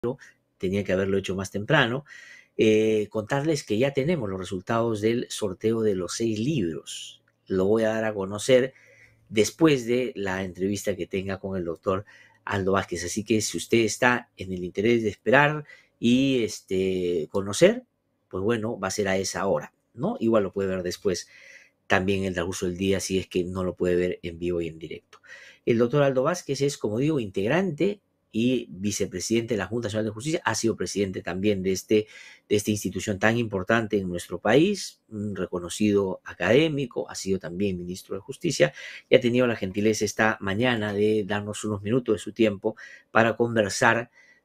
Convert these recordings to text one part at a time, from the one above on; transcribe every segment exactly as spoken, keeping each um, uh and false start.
tenía que haberlo hecho más temprano, eh, contarles que ya tenemos los resultados del sorteo de los seis libros. Lo voy a dar a conocer después de la entrevista que tenga con el doctor Aldo Vázquez. Así que si usted está en el interés de esperar y este, conocer, pues bueno, va a ser a esa hora, ¿no? Igual lo puede ver después también en el transcurso del día si es que no lo puede ver en vivo y en directo. El doctor Aldo Vázquez es, como digo, integrante y vicepresidente de la Junta Nacional de Justicia, ha sido presidente también de, este, de esta institución tan importante en nuestro país, un reconocido académico, ha sido también ministro de Justicia y ha tenido la gentileza esta mañana de darnos unos minutos de su tiempo para conversar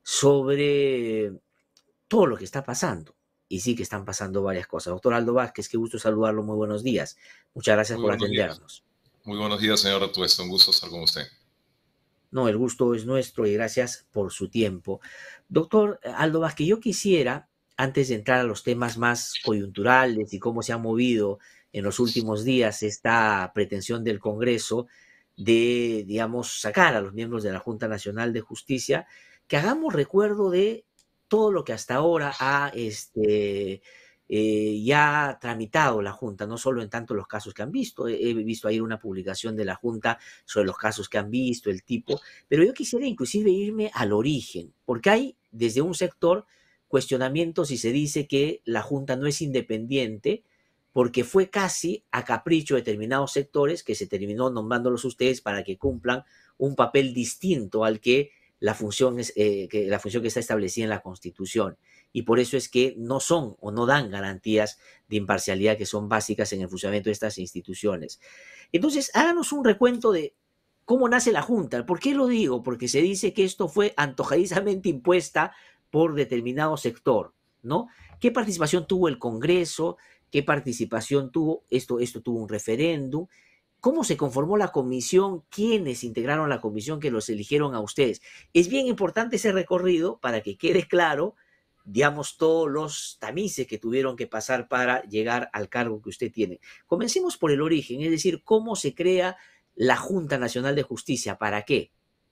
sobre todo lo que está pasando. Y sí que están pasando varias cosas. Doctor Aldo Vázquez, qué gusto saludarlo, muy buenos días. Muchas gracias Muy por buenos días. atendernos. Muy buenos días, señor Atuesta. Un gusto estar con usted. No, el gusto es nuestro y gracias por su tiempo. Doctor Aldo Vázquez, yo quisiera, antes de entrar a los temas más coyunturales y cómo se ha movido en los últimos días esta pretensión del Congreso de, digamos, sacar a los miembros de la Junta Nacional de Justicia, que hagamos recuerdo de todo lo que hasta ahora ha este, eh, ya tramitado la Junta, no solo en tanto los casos que han visto. He, he visto ayer una publicación de la Junta sobre los casos que han visto, el tipo, pero yo quisiera inclusive irme al origen, porque hay desde un sector cuestionamientos y se dice que la Junta no es independiente porque fue casi a capricho de determinados sectores que se terminó nombrándolos ustedes para que cumplan un papel distinto al que la función, es, eh, que la función que está establecida en la Constitución. Y por eso es que no son o no dan garantías de imparcialidad que son básicas en el funcionamiento de estas instituciones. Entonces, háganos un recuento de cómo nace la Junta. ¿Por qué lo digo? Porque se dice que esto fue antojadizamente impuesta por determinado sector, ¿no? ¿Qué participación tuvo el Congreso? ¿Qué participación tuvo? Esto, esto tuvo un referéndum. ¿Cómo se conformó la comisión? ¿Quiénes integraron la comisión que los eligieron a ustedes? Es bien importante ese recorrido para que quede claro, digamos, todos los tamices que tuvieron que pasar para llegar al cargo que usted tiene. Comencemos por el origen, es decir, cómo se crea la Junta Nacional de Justicia. ¿Para qué?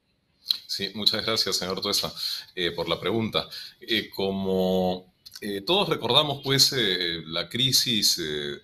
Sí, muchas gracias, señor Tuesta, eh, por la pregunta. Eh, como eh, todos recordamos, pues, eh, la crisis eh,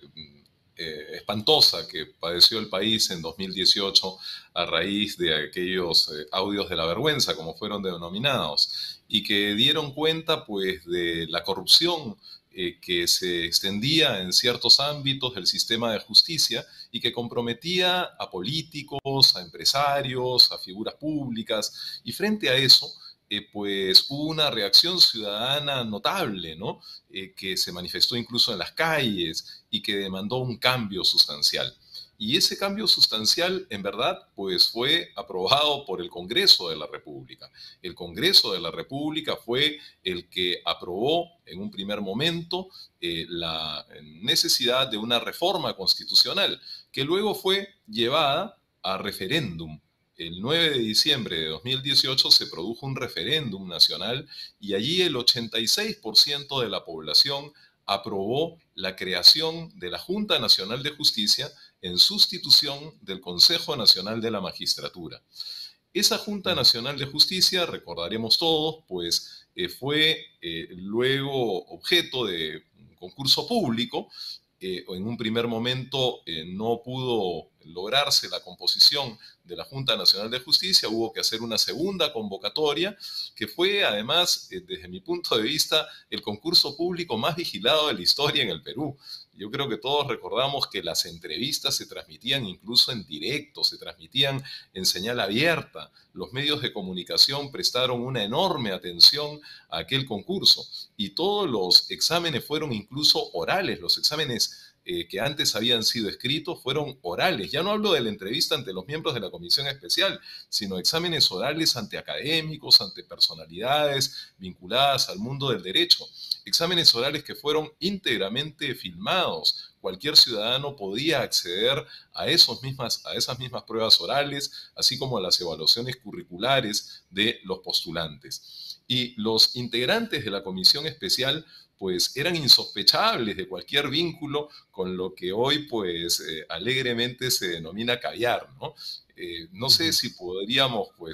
eh, espantosa que padeció el país en dos mil dieciocho a raíz de aquellos eh, audios de la vergüenza, como fueron denominados, y que dieron cuenta, pues, de la corrupción eh, que se extendía en ciertos ámbitos del sistema de justicia y que comprometía a políticos, a empresarios, a figuras públicas, y frente a eso, eh, pues hubo una reacción ciudadana notable, ¿no? Eh, que se manifestó incluso en las calles y que demandó un cambio sustancial. Y ese cambio sustancial, en verdad, pues fue aprobado por el Congreso de la República. El Congreso de la República fue el que aprobó en un primer momento eh, la necesidad de una reforma constitucional, que luego fue llevada a referéndum. El nueve de diciembre de dos mil dieciocho se produjo un referéndum nacional y allí el ochenta y seis por ciento de la población aprobó la creación de la Junta Nacional de Justicia en sustitución del Consejo Nacional de la Magistratura. Esa Junta Nacional de Justicia, recordaremos todos, pues eh, fue eh, luego objeto de un concurso público. Eh, en un primer momento eh, no pudo lograrse la composición de la Junta Nacional de Justicia, hubo que hacer una segunda convocatoria, que fue además, eh, desde mi punto de vista, el concurso público más vigilado de la historia en el Perú. Yo creo que todos recordamos que las entrevistas se transmitían incluso en directo, se transmitían en señal abierta. Los medios de comunicación prestaron una enorme atención a aquel concurso y todos los exámenes fueron incluso orales. Los exámenes eh, que antes habían sido escritos fueron orales. Ya no hablo de la entrevista ante los miembros de la comisión especial, sino exámenes orales ante académicos, ante personalidades vinculadas al mundo del derecho. Exámenes orales que fueron íntegramente filmados. Cualquier ciudadano podía acceder a, esos mismas, a esas mismas pruebas orales, así como a las evaluaciones curriculares de los postulantes. Y los integrantes de la comisión especial pues eran insospechables de cualquier vínculo con lo que hoy pues eh, alegremente se denomina caviar, ¿no? Eh, no sé si podríamos pues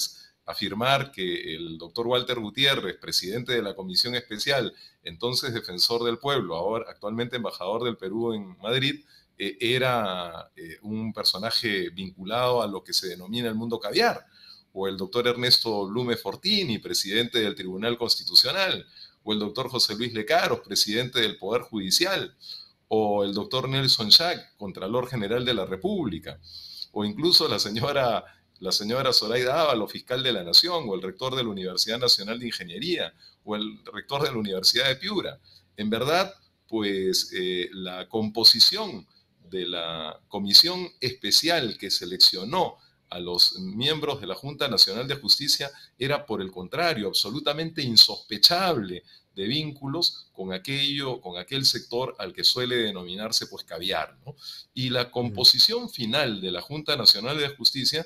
afirmar que el doctor Walter Gutiérrez, presidente de la Comisión Especial, entonces defensor del pueblo, ahora actualmente embajador del Perú en Madrid, eh, era eh, un personaje vinculado a lo que se denomina el mundo caviar, o el doctor Ernesto Blume Fortini, presidente del Tribunal Constitucional, o el doctor José Luis Lecaros, presidente del Poder Judicial, o el doctor Nelson Schack, Contralor General de la República, o incluso la señora, la señora Zoraida Ábalo, fiscal de la Nación, o el rector de la Universidad Nacional de Ingeniería, o el rector de la Universidad de Piura. En verdad, pues eh, la composición de la comisión especial que seleccionó a los miembros de la Junta Nacional de Justicia era, por el contrario, absolutamente insospechable de vínculos con aquello, con aquel sector al que suele denominarse pues caviar, ¿no? Y la composición final de la Junta Nacional de Justicia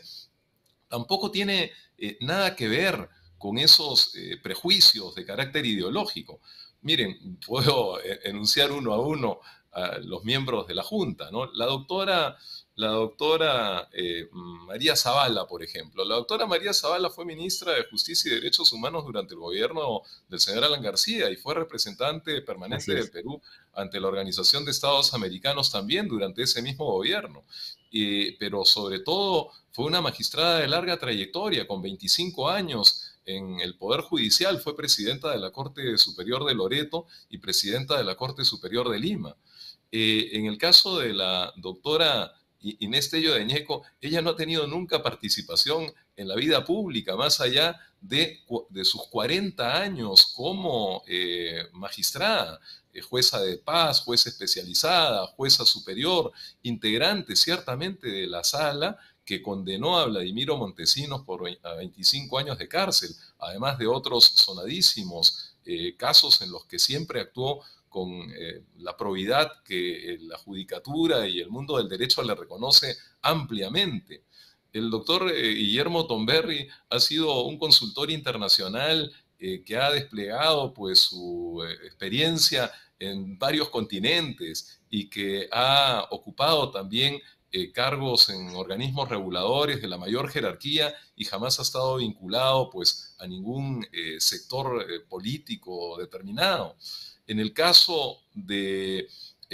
tampoco tiene eh, nada que ver con esos eh, prejuicios de carácter ideológico. Miren, puedo eh, enunciar uno a uno a los miembros de la Junta, ¿no? La doctora, la doctora eh, María Zavala, por ejemplo. La doctora María Zavala fue ministra de Justicia y Derechos Humanos durante el gobierno del señor Alan García y fue representante permanente del Perú ante la Organización de Estados Americanos también durante ese mismo gobierno. Eh, pero sobre todo fue una magistrada de larga trayectoria, con veinticinco años en el Poder Judicial, fue presidenta de la Corte Superior de Loreto y presidenta de la Corte Superior de Lima. Eh, en el caso de la doctora Inés Tello de Ñeco, ella no ha tenido nunca participación en la vida pública, más allá de, de sus cuarenta años como eh, magistrada, eh, jueza de paz, jueza especializada, jueza superior, integrante ciertamente de la sala que condenó a Vladimiro Montesinos por a veinticinco años de cárcel, además de otros sonadísimos eh, casos en los que siempre actuó con eh, la probidad que eh, la judicatura y el mundo del derecho le reconoce ampliamente. El doctor eh, Guillermo Tomberry ha sido un consultor internacional eh, que ha desplegado pues, su eh, experiencia en varios continentes y que ha ocupado también eh, cargos en organismos reguladores de la mayor jerarquía y jamás ha estado vinculado pues, a ningún eh, sector eh, político determinado. En el caso del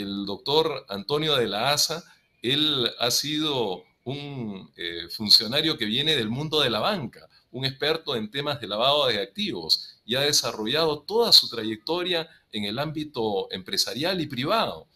doctor Antonio de la Haza, él ha sido un eh, funcionario que viene del mundo de la banca, un experto en temas de lavado de activos y ha desarrollado toda su trayectoria en el ámbito empresarial y privado.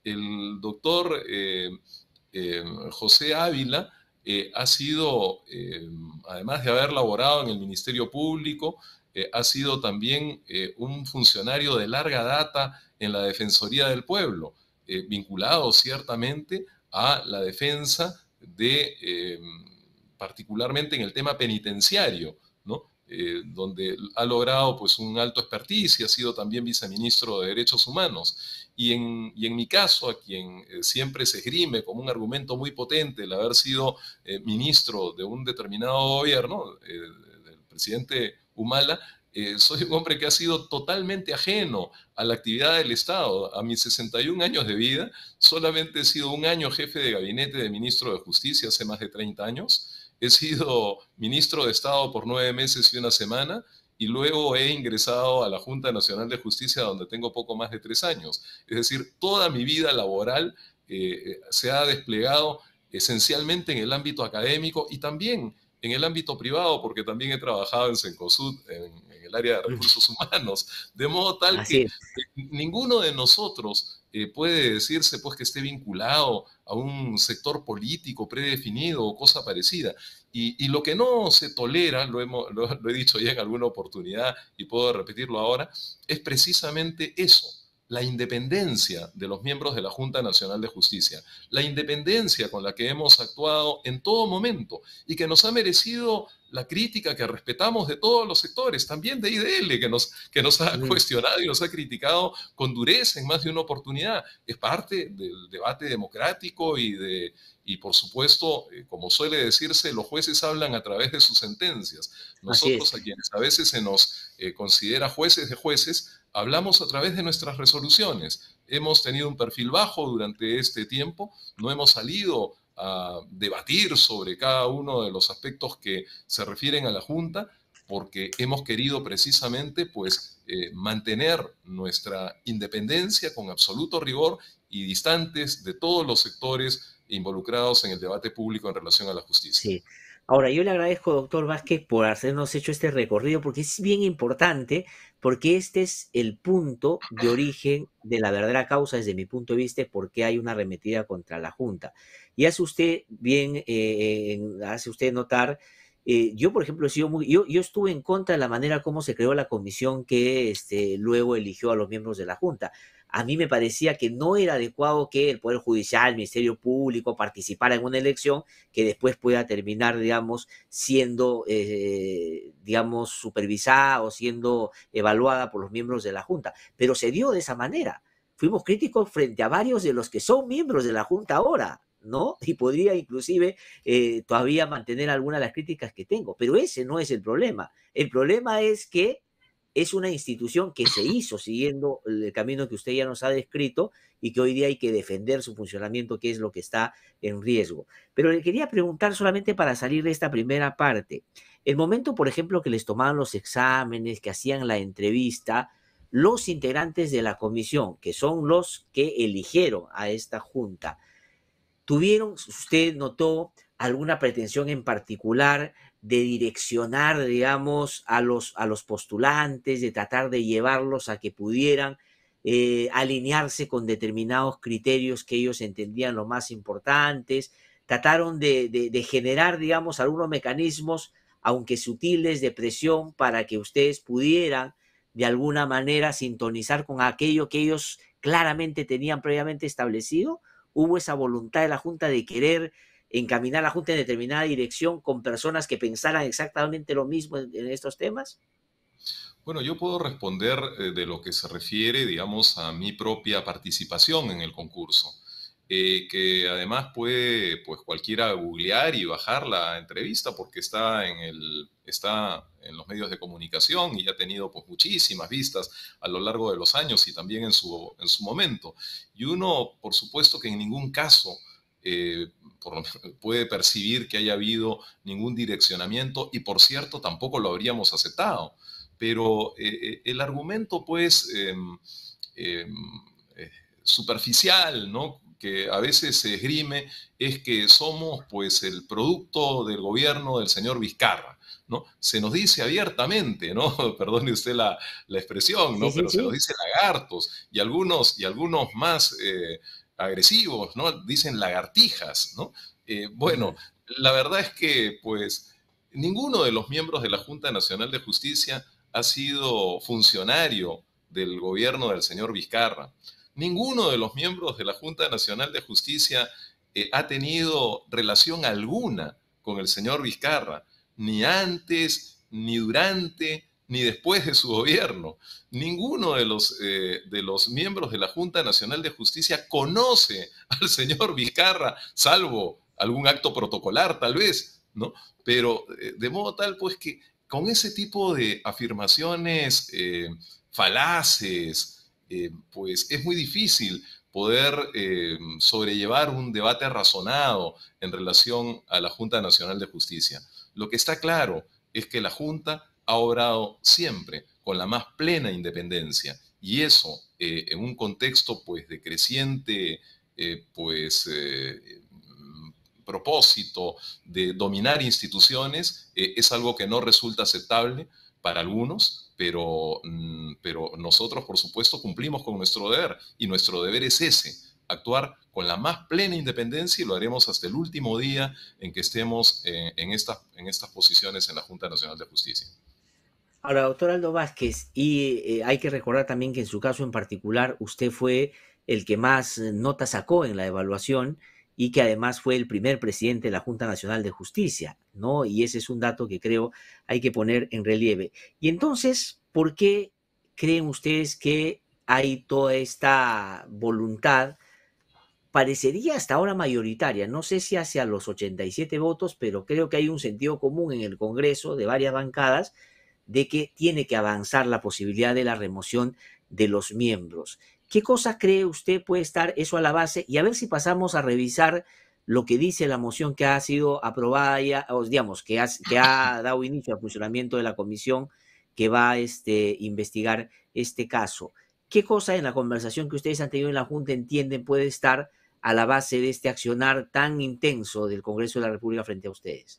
El doctor eh, eh, José Ávila eh, ha sido, eh, además de haber laborado en el Ministerio Público, Eh, ha sido también eh, un funcionario de larga data en la Defensoría del Pueblo, eh, vinculado ciertamente a la defensa de, eh, particularmente en el tema penitenciario, ¿no? Eh, donde ha logrado pues, un alto expertise y ha sido también viceministro de Derechos Humanos. Y en, y en mi caso, a quien eh, siempre se esgrime como un argumento muy potente el haber sido eh, ministro de un determinado gobierno, eh, del presidente Humala, eh, soy un hombre que ha sido totalmente ajeno a la actividad del Estado. A mis sesenta y un años de vida, solamente he sido un año jefe de gabinete de ministro de Justicia, hace más de treinta años. He sido ministro de Estado por nueve meses y una semana, y luego he ingresado a la Junta Nacional de Justicia, donde tengo poco más de tres años. Es decir, toda mi vida laboral eh, se ha desplegado esencialmente en el ámbito académico y también en el ámbito privado, porque también he trabajado en Cencosud, en, en el área de recursos humanos, de modo tal Así que es. ninguno de nosotros eh, puede decirse pues, que esté vinculado a un sector político predefinido o cosa parecida. Y, y lo que no se tolera, lo, hemos, lo, lo he dicho ya en alguna oportunidad y puedo repetirlo ahora, es precisamente eso, la independencia de los miembros de la Junta Nacional de Justicia, la independencia con la que hemos actuado en todo momento y que nos ha merecido la crítica que respetamos de todos los sectores, también de I D L, que nos, que nos ha Mm. cuestionado y nos ha criticado con dureza en más de una oportunidad. Es parte del debate democrático y, de, y por supuesto, eh, como suele decirse, los jueces hablan a través de sus sentencias. Así Nosotros, es. a quienes a veces se nos eh, considera jueces de jueces, hablamos a través de nuestras resoluciones. Hemos tenido un perfil bajo durante este tiempo, no hemos salido a debatir sobre cada uno de los aspectos que se refieren a la Junta, porque hemos querido precisamente pues, eh, mantener nuestra independencia con absoluto rigor y distantes de todos los sectores involucrados en el debate público en relación a la justicia. Sí. Ahora, yo le agradezco, doctor Vázquez, por habernos hecho este recorrido, porque es bien importante, porque este es el punto de origen de la verdadera causa, desde mi punto de vista, por qué hay una arremetida contra la Junta. Y hace usted bien, eh, eh, hace usted notar, eh, yo, por ejemplo, he sido muy, yo, yo estuve en contra de la manera como se creó la comisión que este, luego eligió a los miembros de la Junta. A mí me parecía que no era adecuado que el Poder Judicial, el Ministerio Público participara en una elección que después pueda terminar, digamos, siendo, eh, digamos, supervisada o siendo evaluada por los miembros de la Junta. Pero se dio de esa manera. Fuimos críticos frente a varios de los que son miembros de la Junta ahora, ¿no? Y podría inclusive eh, todavía mantener algunas de las críticas que tengo, pero ese no es el problema. El problema es que es una institución que se hizo siguiendo el camino que usted ya nos ha descrito y que hoy día hay que defender su funcionamiento, que es lo que está en riesgo. Pero le quería preguntar solamente para salir de esta primera parte. El momento, por ejemplo, que les tomaban los exámenes, que hacían la entrevista, los integrantes de la comisión, que son los que eligieron a esta junta, ¿tuvieron, usted notó alguna pretensión en particular de direccionar, digamos, a los, a los postulantes, de tratar de llevarlos a que pudieran eh, alinearse con determinados criterios que ellos entendían los más importantes? Trataron de, de, de generar, digamos, algunos mecanismos, aunque sutiles, de presión para que ustedes pudieran de alguna manera sintonizar con aquello que ellos claramente tenían previamente establecido. ¿Hubo esa voluntad de la Junta de querer encaminar a la Junta en determinada dirección con personas que pensaran exactamente lo mismo en, en estos temas? Bueno, yo puedo responder eh, de lo que se refiere, digamos, a mi propia participación en el concurso, eh, que además puede, pues, cualquiera googlear y bajar la entrevista porque está en el, está en los medios de comunicación y ha tenido, pues, muchísimas vistas a lo largo de los años y también en su, en su momento. Y uno, por supuesto, que en ningún caso eh, por lo menos puede percibir que haya habido ningún direccionamiento y, por cierto, tampoco lo habríamos aceptado. Pero eh, el argumento, pues, eh, eh, eh, superficial, ¿no?, que a veces se esgrime, es que somos, pues, el producto del gobierno del señor Vizcarra, ¿no? Se nos dice abiertamente, ¿no? Perdone usted la, la expresión, Sí, ¿no? sí, Pero se nos sí. dice lagartos y algunos, y algunos más eh, agresivos, ¿no? Dicen lagartijas, ¿no? Eh, bueno, Ujú. la verdad es que, pues, ninguno de los miembros de la Junta Nacional de Justicia ha sido funcionario del gobierno del señor Vizcarra. Ninguno de los miembros de la Junta Nacional de Justicia eh, ha tenido relación alguna con el señor Vizcarra, ni antes, ni durante, ni después de su gobierno. Ninguno de los, eh, de los miembros de la Junta Nacional de Justicia conoce al señor Vizcarra, salvo algún acto protocolar tal vez, ¿no? Pero eh, de modo tal, pues, que con ese tipo de afirmaciones eh, falaces, eh, pues es muy difícil poder eh, sobrellevar un debate razonado en relación a la Junta Nacional de Justicia. Lo que está claro es que la Junta ha obrado siempre con la más plena independencia y eso eh, en un contexto, pues, de creciente eh, pues, eh, propósito de dominar instituciones eh, es algo que no resulta aceptable para algunos, pero, mm, pero nosotros, por supuesto, cumplimos con nuestro deber y nuestro deber es ese, actuar con la más plena independencia y lo haremos hasta el último día en que estemos eh, en, estas, en estas posiciones en la Junta Nacional de Justicia. Ahora, doctor Aldo Vázquez, y eh, hay que recordar también que en su caso en particular usted fue el que más eh, notas sacó en la evaluación y que además fue el primer presidente de la Junta Nacional de Justicia, ¿no? Y ese es un dato que creo hay que poner en relieve. Y entonces, ¿por qué creen ustedes que hay toda esta voluntad? Parecería hasta ahora mayoritaria, no sé si hacia los ochenta y siete votos, pero creo que hay un sentido común en el Congreso de varias bancadas de que tiene que avanzar la posibilidad de la remoción de los miembros. ¿Qué cosa cree usted puede estar eso a la base? Y a ver si pasamos a revisar lo que dice la moción que ha sido aprobada ya, o digamos, que ha, que ha dado inicio al funcionamiento de la comisión que va a este, investigar este caso. ¿Qué cosa en la conversación que ustedes han tenido en la Junta entienden puede estar a la base de este accionar tan intenso del Congreso de la República frente a ustedes?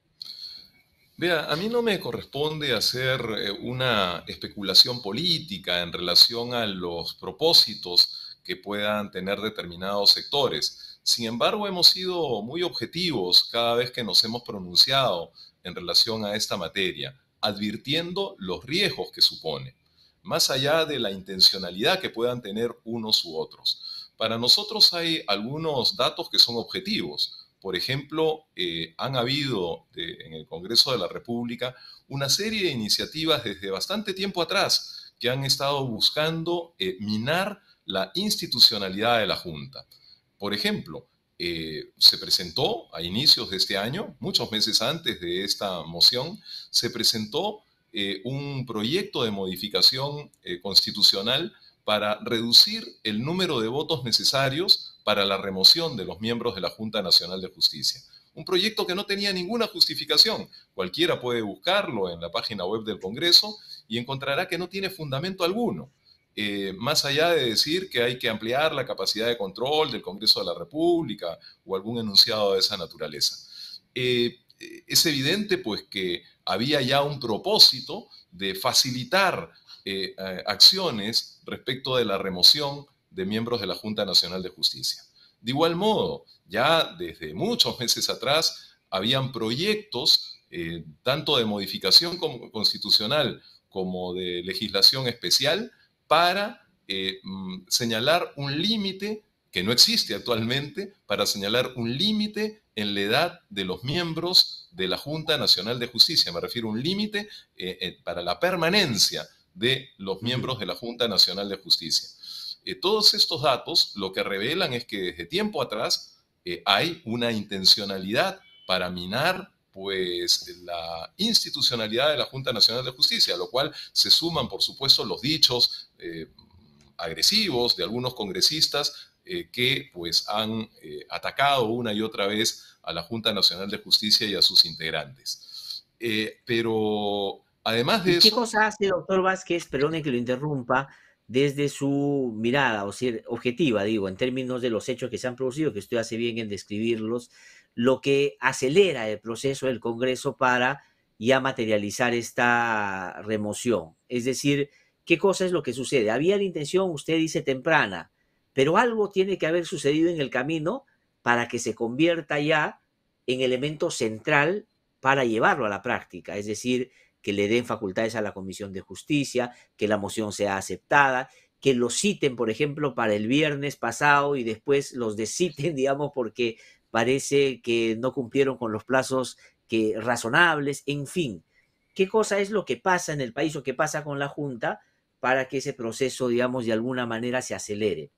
Vea, a mí no me corresponde hacer eh, una especulación política en relación a los propósitos que puedan tener determinados sectores. Sin embargo, hemos sido muy objetivos cada vez que nos hemos pronunciado en relación a esta materia, advirtiendo los riesgos que supone, más allá de la intencionalidad que puedan tener unos u otros. Para nosotros hay algunos datos que son objetivos. Por ejemplo, eh, han habido eh, en el Congreso de la República una serie de iniciativas desde bastante tiempo atrás que han estado buscando eh, minar la institucionalidad de la Junta. Por ejemplo, eh, se presentó a inicios de este año, muchos meses antes de esta moción, se presentó eh, un proyecto de modificación eh, constitucional para reducir el número de votos necesarios para la remoción de los miembros de la Junta Nacional de Justicia. Un proyecto que no tenía ninguna justificación. Cualquiera puede buscarlo en la página web del Congreso y encontrará que no tiene fundamento alguno. Eh, más allá de decir que hay que ampliar la capacidad de control del Congreso de la República o algún enunciado de esa naturaleza. Eh, es evidente pues que había ya un propósito de facilitar eh, acciones respecto de la remoción de miembros de la Junta Nacional de Justicia. De igual modo, ya desde muchos meses atrás habían proyectos eh, tanto de modificación como, constitucional como de legislación especial para eh, señalar un límite que no existe actualmente, para señalar un límite en la edad de los miembros de la Junta Nacional de Justicia. Me refiero a un límite eh, eh, para la permanencia de los miembros de la Junta Nacional de Justicia. Eh, todos estos datos lo que revelan es que desde tiempo atrás eh, hay una intencionalidad para minar pues la institucionalidad de la Junta Nacional de Justicia, a lo cual se suman, por supuesto, los dichos eh, agresivos de algunos congresistas eh, que pues han eh, atacado una y otra vez a la Junta Nacional de Justicia y a sus integrantes. Eh, pero además de ¿Y qué eso... cosa hace, doctor Vázquez, perdone que lo interrumpa, desde su mirada, o sea, objetiva, digo, en términos de los hechos que se han producido, que usted hace bien en describirlos, lo que acelera el proceso del Congreso para ya materializar esta remoción? Es decir, ¿qué cosa es lo que sucede? Había la intención, usted dice, temprana, pero algo tiene que haber sucedido en el camino para que se convierta ya en elemento central para llevarlo a la práctica, es decir, que le den facultades a la Comisión de Justicia, que la moción sea aceptada, que los citen, por ejemplo, para el viernes pasado y después los desciten, digamos, porque parece que no cumplieron con los plazos que, razonables, en fin. ¿Qué cosa es lo que pasa en el país o qué pasa con la Junta para que ese proceso, digamos, de alguna manera se acelere?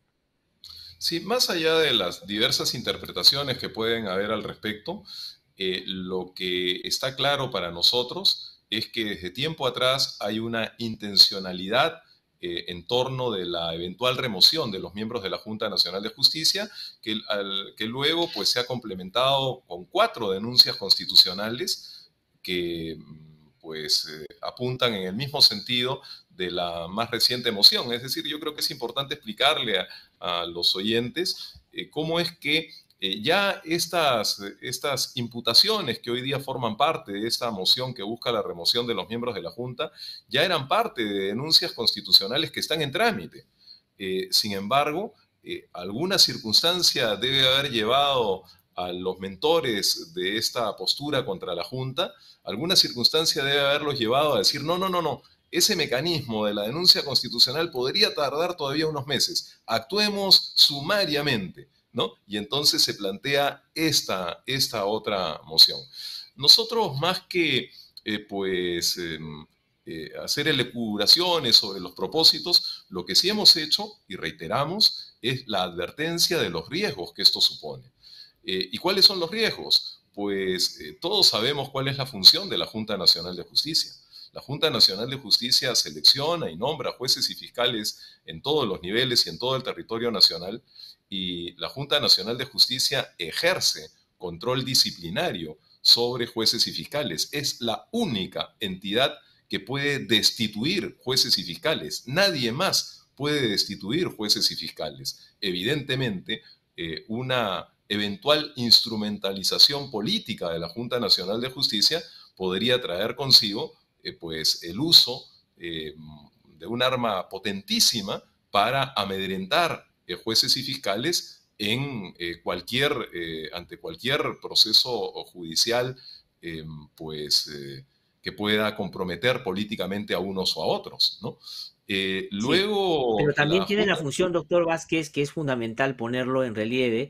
Sí, más allá de las diversas interpretaciones que pueden haber al respecto, eh, lo que está claro para nosotros es que desde tiempo atrás hay una intencionalidad eh, en torno de la eventual remoción de los miembros de la Junta Nacional de Justicia, que, al, que luego pues, se ha complementado con cuatro denuncias constitucionales que pues, eh, apuntan en el mismo sentido de la más reciente moción. Es decir, yo creo que es importante explicarle a, a los oyentes eh, cómo es que eh, ya estas, estas imputaciones que hoy día forman parte de esta moción que busca la remoción de los miembros de la Junta, ya eran parte de denuncias constitucionales que están en trámite. Eh, sin embargo, eh, alguna circunstancia debe haber llevado a los mentores de esta postura contra la Junta, alguna circunstancia debe haberlos llevado a decir, no, no, no, no, ese mecanismo de la denuncia constitucional podría tardar todavía unos meses. Actuemos sumariamente, ¿no? Y entonces se plantea esta, esta otra moción. Nosotros, más que eh, pues, eh, eh, hacer elucubraciones sobre los propósitos, lo que sí hemos hecho, y reiteramos, es la advertencia de los riesgos que esto supone. Eh, ¿Y cuáles son los riesgos? Pues eh, todos sabemos cuál es la función de la Junta Nacional de Justicia. La Junta Nacional de Justicia selecciona y nombra jueces y fiscales en todos los niveles y en todo el territorio nacional y la Junta Nacional de Justicia ejerce control disciplinario sobre jueces y fiscales. Es la única entidad que puede destituir jueces y fiscales. Nadie más puede destituir jueces y fiscales. Evidentemente, eh, una eventual instrumentalización política de la Junta Nacional de Justicia podría traer consigo eh, pues, el uso eh, de un arma potentísima para amedrentar eh, jueces y fiscales en eh, cualquier, eh, ante cualquier proceso judicial eh, pues, eh, que pueda comprometer políticamente a unos o a otros, ¿no? Eh, Sí, luego, pero también la tiene la Junta, función, doctor Vázquez, que es fundamental ponerlo en relieve,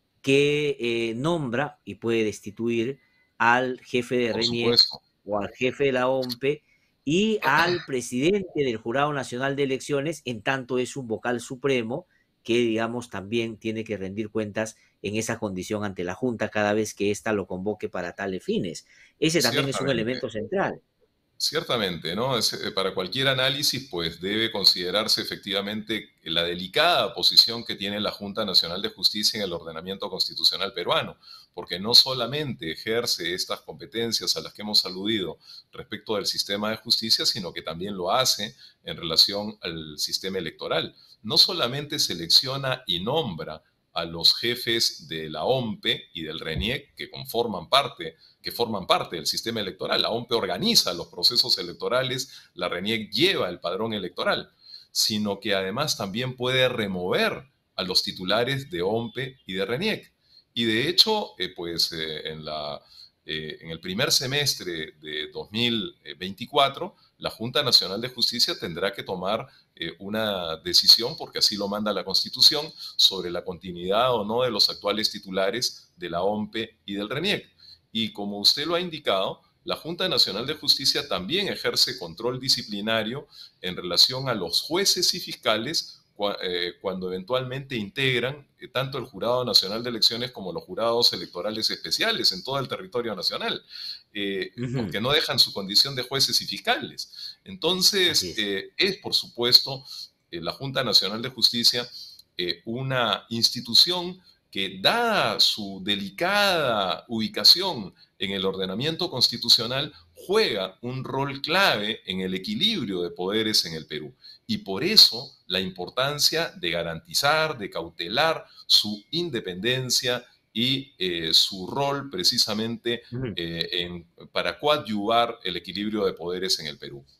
que eh, nombra y puede destituir al jefe de por RENIEC supuesto, o al jefe de la OMPE y al presidente del Jurado Nacional de Elecciones, en tanto es un vocal supremo que, digamos, también tiene que rendir cuentas en esa condición ante la Junta cada vez que ésta lo convoque para tales fines. Ese también es un ciertamente. elemento central. Ciertamente, ¿no? Es, eh, para cualquier análisis, pues debe considerarse efectivamente la delicada posición que tiene la Junta Nacional de Justicia en el ordenamiento constitucional peruano, porque no solamente ejerce estas competencias a las que hemos aludido respecto del sistema de justicia, sino que también lo hace en relación al sistema electoral. No solamente selecciona y nombra a los jefes de la OMPE y del RENIEC que conforman parte que forman parte del sistema electoral. La OMPE organiza los procesos electorales, la RENIEC lleva el padrón electoral, sino que además también puede remover a los titulares de OMPE y de RENIEC. Y de hecho, eh, pues eh, en, la, eh, en el primer semestre de dos mil veinticuatro, la Junta Nacional de Justicia tendrá que tomar eh, una decisión, porque así lo manda la Constitución, sobre la continuidad o no de los actuales titulares de la OMPE y del RENIEC. Y como usted lo ha indicado, la Junta Nacional de Justicia también ejerce control disciplinario en relación a los jueces y fiscales eh, cuando eventualmente integran eh, tanto el Jurado Nacional de Elecciones como los jurados electorales especiales en todo el territorio nacional, eh, Uh -huh. porque no dejan su condición de jueces y fiscales. Así Entonces, es. eh, es por supuesto eh, la Junta Nacional de Justicia eh, una institución que, dada su delicada ubicación en el ordenamiento constitucional, juega un rol clave en el equilibrio de poderes en el Perú. Y por eso la importancia de garantizar, de cautelar su independencia y eh, su rol precisamente Uh -huh. eh, en, para coadyuvar el equilibrio de poderes en el Perú.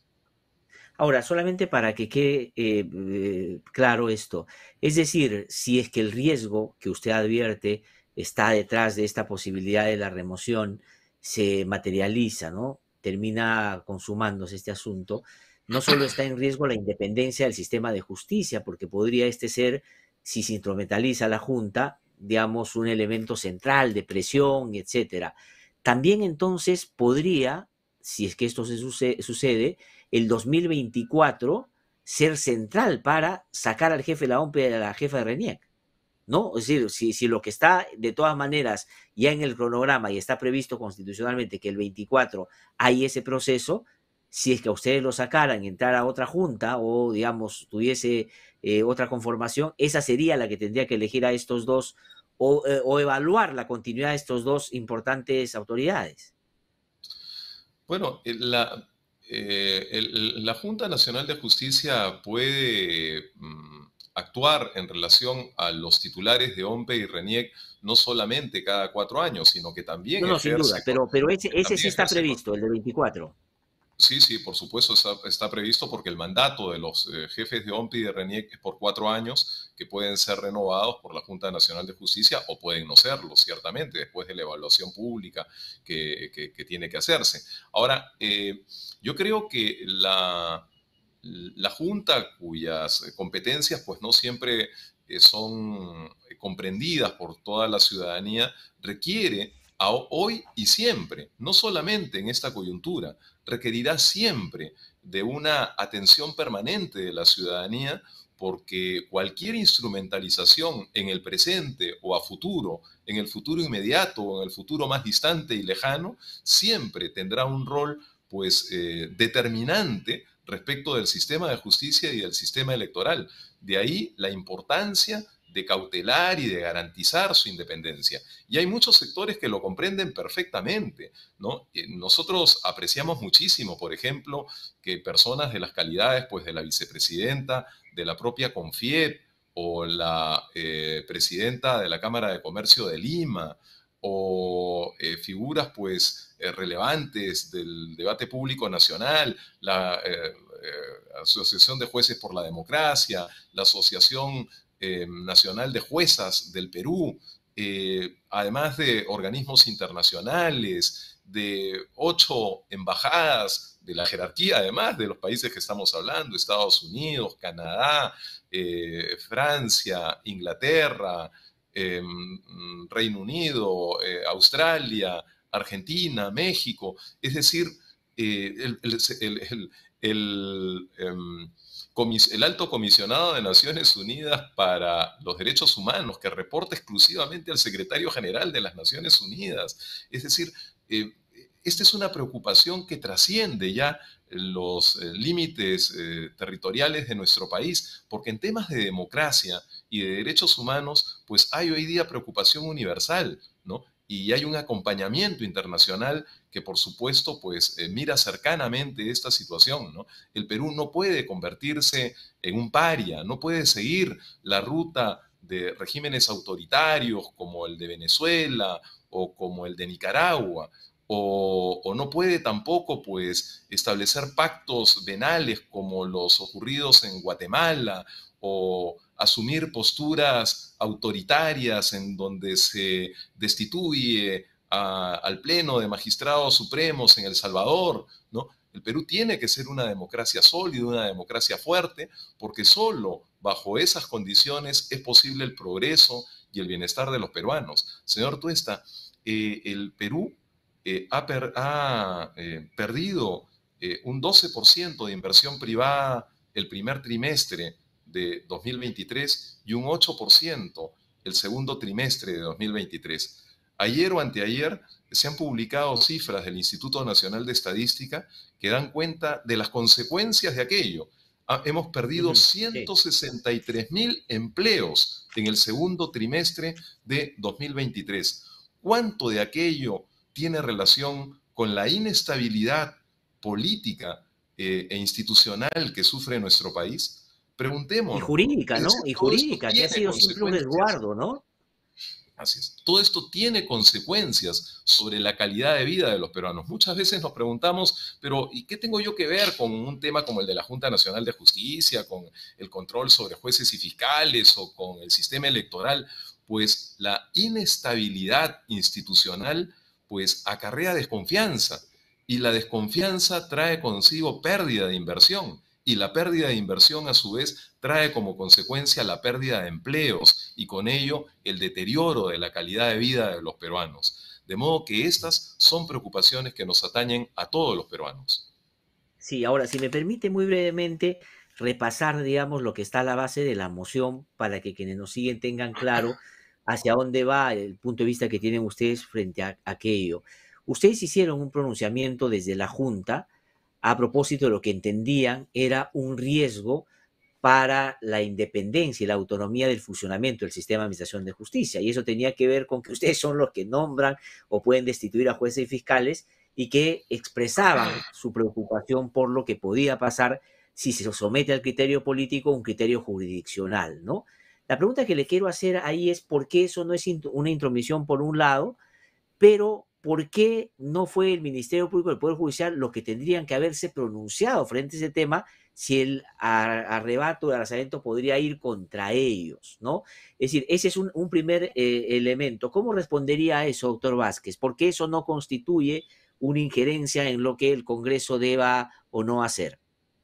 Ahora, solamente para que quede eh, eh, claro esto, es decir, si es que el riesgo que usted advierte está detrás de esta posibilidad de la remoción, se materializa, ¿no? Termina consumándose este asunto, no solo está en riesgo la independencia del sistema de justicia, porque podría este ser, si se instrumentaliza la Junta, digamos, un elemento central de presión, etcétera. También entonces podría, si es que esto se sucede, sucede el dos mil veinticuatro ser central para sacar al jefe de la OMPE y a la jefa de RENIEC, ¿no? Es decir, si, si lo que está de todas maneras ya en el cronograma y está previsto constitucionalmente que el veinticuatro hay ese proceso, si es que a ustedes lo sacaran y entrara a otra junta o, digamos, tuviese eh, otra conformación, esa sería la que tendría que elegir a estos dos o, eh, o evaluar la continuidad de estos dos importantes autoridades. Bueno, la, eh, el, la Junta Nacional de Justicia puede mm, actuar en relación a los titulares de OMPE y RENIEC no solamente cada cuatro años, sino que también No, no, sin duda, ejerce, pero, pero ese, ese sí también está ejerce previsto, el de veinticuatro. Sí, sí, por supuesto está, está previsto porque el mandato de los eh, jefes de OMPE y de RENIEC es por cuatro años que pueden ser renovados por la Junta Nacional de Justicia o pueden no serlo, ciertamente, después de la evaluación pública que, que, que tiene que hacerse. Ahora, eh, yo creo que la, la Junta, cuyas competencias pues no siempre eh, son comprendidas por toda la ciudadanía, requiere a hoy y siempre, no solamente en esta coyuntura, requerirá siempre de una atención permanente de la ciudadanía porque cualquier instrumentalización en el presente o a futuro, en el futuro inmediato o en el futuro más distante y lejano, siempre tendrá un rol pues eh, determinante respecto del sistema de justicia y del sistema electoral. De ahí la importancia de cautelar y de garantizar su independencia. Y hay muchos sectores que lo comprenden perfectamente, ¿no? Nosotros apreciamos muchísimo, por ejemplo, que personas de las calidades, pues, de la vicepresidenta, de la propia CONFIEP, o la eh, presidenta de la Cámara de Comercio de Lima, o eh, figuras, pues, eh, relevantes del debate público nacional, la eh, eh, Asociación de Jueces por la Democracia, la Asociación eh, Nacional de Juezas del Perú, eh, además de organismos internacionales, de ocho embajadas de la jerarquía, además de los países que estamos hablando, Estados Unidos, Canadá, eh, Francia, Inglaterra, eh, Reino Unido, eh, Australia, Argentina, México. Es decir, eh, el, el, el, el, el um, el alto comisionado de Naciones Unidas para los Derechos Humanos, que reporta exclusivamente al secretario general de las Naciones Unidas. Es decir, eh, esta es una preocupación que trasciende ya los eh, límites eh, territoriales de nuestro país, porque en temas de democracia y de derechos humanos, pues hay hoy día preocupación universal, ¿no? Y hay un acompañamiento internacional que, por supuesto, pues eh, mira cercanamente esta situación, ¿no? El Perú no puede convertirse en un paria, no puede seguir la ruta de regímenes autoritarios como el de Venezuela o como el de Nicaragua, o, o no puede tampoco, pues, establecer pactos venales como los ocurridos en Guatemala, o asumir posturas autoritarias en donde se destituye a, al Pleno de Magistrados Supremos en El Salvador, ¿no? El Perú tiene que ser una democracia sólida, una democracia fuerte, porque solo bajo esas condiciones es posible el progreso y el bienestar de los peruanos. Señor Tuesta, eh, el Perú eh, ha, per, ha eh, perdido eh, un doce por ciento de inversión privada el primer trimestre de dos mil veintitrés y un ocho por ciento el segundo trimestre de dos mil veintitrés. Ayer o anteayer se han publicado cifras del Instituto Nacional de Estadística que dan cuenta de las consecuencias de aquello. Ah, hemos perdido ciento sesenta y tres mil empleos en el segundo trimestre de dos mil veintitrés. ¿Cuánto de aquello tiene relación con la inestabilidad política eh, e institucional que sufre nuestro país? Preguntémonos. Y jurídica, ¿no? Y jurídica, que ha sido siempre un resguardo, ¿no? Así es. Todo esto tiene consecuencias sobre la calidad de vida de los peruanos. Muchas veces nos preguntamos, pero ¿y qué tengo yo que ver con un tema como el de la Junta Nacional de Justicia, con el control sobre jueces y fiscales o con el sistema electoral? Pues la inestabilidad institucional, pues, acarrea desconfianza, y la desconfianza trae consigo pérdida de inversión. Y la pérdida de inversión, a su vez, trae como consecuencia la pérdida de empleos y con ello el deterioro de la calidad de vida de los peruanos. De modo que estas son preocupaciones que nos atañen a todos los peruanos. Sí, ahora, si me permite muy brevemente repasar, digamos, lo que está a la base de la moción para que quienes nos siguen tengan claro hacia dónde va el punto de vista que tienen ustedes frente a aquello. Ustedes hicieron un pronunciamiento desde la Junta a propósito de lo que entendían era un riesgo para la independencia y la autonomía del funcionamiento del sistema de administración de justicia. Y eso tenía que ver con que ustedes son los que nombran o pueden destituir a jueces y fiscales y que expresaban su preocupación por lo que podía pasar si se somete al criterio político un criterio jurisdiccional, ¿no? La pregunta que le quiero hacer ahí es por qué eso no es una intromisión por un lado, pero ¿por qué no fue el Ministerio Público del Poder Judicial lo que tendrían que haberse pronunciado frente a ese tema si el arrebato de arrasamiento podría ir contra ellos, ¿no? Es decir, ese es un, un primer eh, elemento. ¿Cómo respondería a eso, doctor Vázquez? ¿Por qué eso no constituye una injerencia en lo que el Congreso deba o no hacer?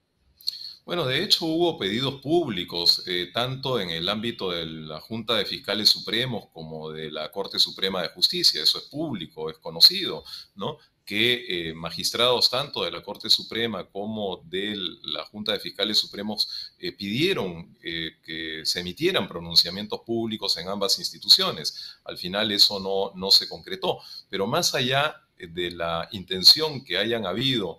Bueno, de hecho hubo pedidos públicos, eh, tanto en el ámbito de la Junta de Fiscales Supremos como de la Corte Suprema de Justicia. Eso es público, es conocido, ¿no? Que eh, magistrados tanto de la Corte Suprema como de la Junta de Fiscales Supremos eh, pidieron eh, que se emitieran pronunciamientos públicos en ambas instituciones. Al final eso no, no se concretó, pero más allá de la intención que hayan habido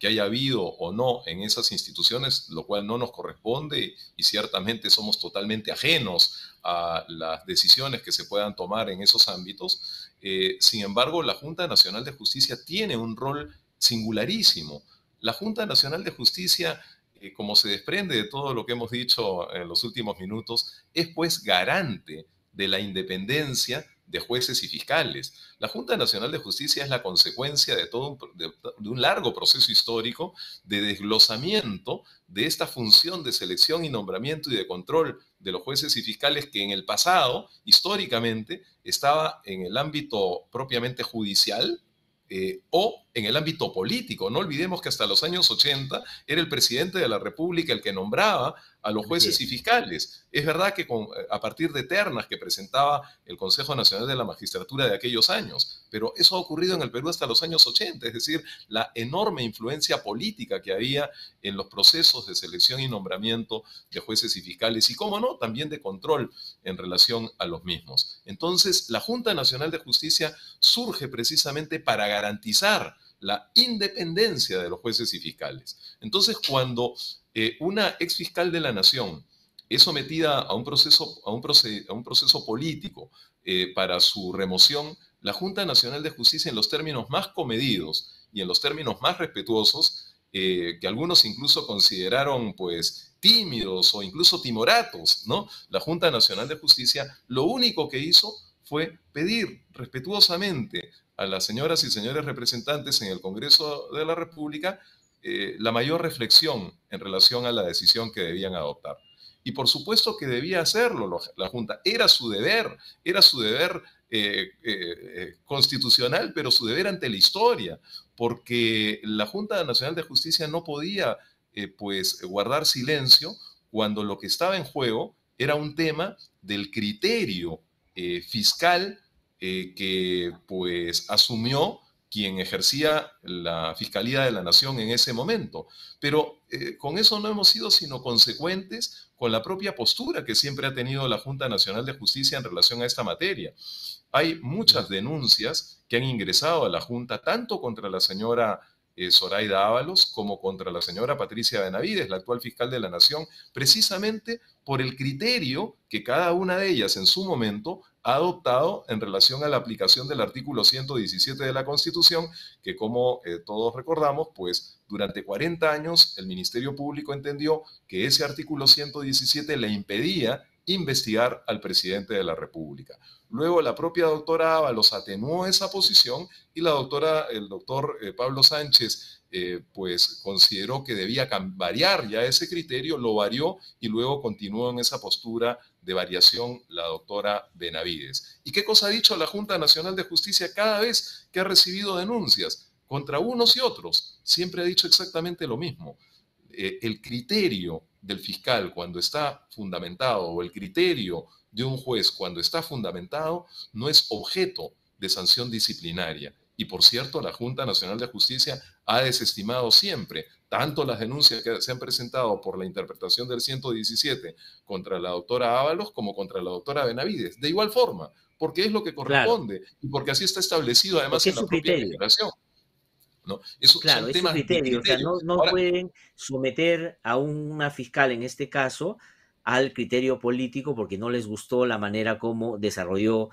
que haya habido o no en esas instituciones, lo cual no nos corresponde y ciertamente somos totalmente ajenos a las decisiones que se puedan tomar en esos ámbitos. Eh, sin embargo, la Junta Nacional de Justicia tiene un rol singularísimo. La Junta Nacional de Justicia, eh, como se desprende de todo lo que hemos dicho en los últimos minutos, es pues garante de la independencia de jueces y fiscales. La Junta Nacional de Justicia es la consecuencia de todo un, de, de un largo proceso histórico de desglosamiento de esta función de selección y nombramiento y de control de los jueces y fiscales que en el pasado, históricamente, estaba en el ámbito propiamente judicial, Eh, o en el ámbito político. No olvidemos que hasta los años ochenta era el presidente de la República el que nombraba a los jueces y fiscales. Es verdad que con, a partir de ternas que presentaba el Consejo Nacional de la Magistratura de aquellos años, pero eso ha ocurrido en el Perú hasta los años ochenta, es decir, la enorme influencia política que había en los procesos de selección y nombramiento de jueces y fiscales y, cómo no, también de control en relación a los mismos. Entonces, la Junta Nacional de Justicia surge precisamente para garantizar la independencia de los jueces y fiscales. Entonces, cuando eh, una ex fiscal de la Nación es sometida a un proceso, a un proceso, a un proceso político eh, para su remoción, la Junta Nacional de Justicia, en los términos más comedidos y en los términos más respetuosos, eh, que algunos incluso consideraron pues tímidos o incluso timoratos, ¿no? La Junta Nacional de Justicia lo único que hizo fue pedir respetuosamente a las señoras y señores representantes en el Congreso de la República eh, la mayor reflexión en relación a la decisión que debían adoptar. Y por supuesto que debía hacerlo la Junta, era su deber, era su deber eh, eh, constitucional, pero su deber ante la historia, porque la Junta Nacional de Justicia no podía eh, pues guardar silencio cuando lo que estaba en juego era un tema del criterio eh, fiscal eh, que pues asumió quien ejercía la Fiscalía de la Nación en ese momento. Pero eh, con eso no hemos sido sino consecuentes con la propia postura que siempre ha tenido la Junta Nacional de Justicia en relación a esta materia. Hay muchas denuncias que han ingresado a la Junta, tanto contra la señora eh, Zoraida Ábalos como contra la señora Patricia Benavides, la actual fiscal de la Nación, precisamente por el criterio que cada una de ellas en su momento ha adoptado en relación a la aplicación del artículo ciento diecisiete de la Constitución, que como eh, todos recordamos, pues durante cuarenta años el Ministerio Público entendió que ese artículo ciento diecisiete le impedía investigar al presidente de la República. Luego la propia doctora Ábalos atenuó esa posición y la doctora, el doctor eh, Pablo Sánchez eh, pues consideró que debía variar ya ese criterio, lo varió y luego continuó en esa postura de variación la doctora Benavides. ¿Y qué cosa ha dicho la Junta Nacional de Justicia cada vez que ha recibido denuncias contra unos y otros? Siempre ha dicho exactamente lo mismo. Eh, el criterio del fiscal cuando está fundamentado o el criterio de un juez cuando está fundamentado no es objeto de sanción disciplinaria. Y por cierto, la Junta Nacional de Justicia ha desestimado siempre tanto las denuncias que se han presentado por la interpretación del ciento diecisiete contra la doctora Ábalos como contra la doctora Benavides. De igual forma, porque es lo que corresponde claro. y porque así está establecido además en la propia legislación. ¿No? Eso, claro, son es su temas criterio, o sea, no, no Ahora, pueden someter a una fiscal, en este caso, al criterio político porque no les gustó la manera como desarrolló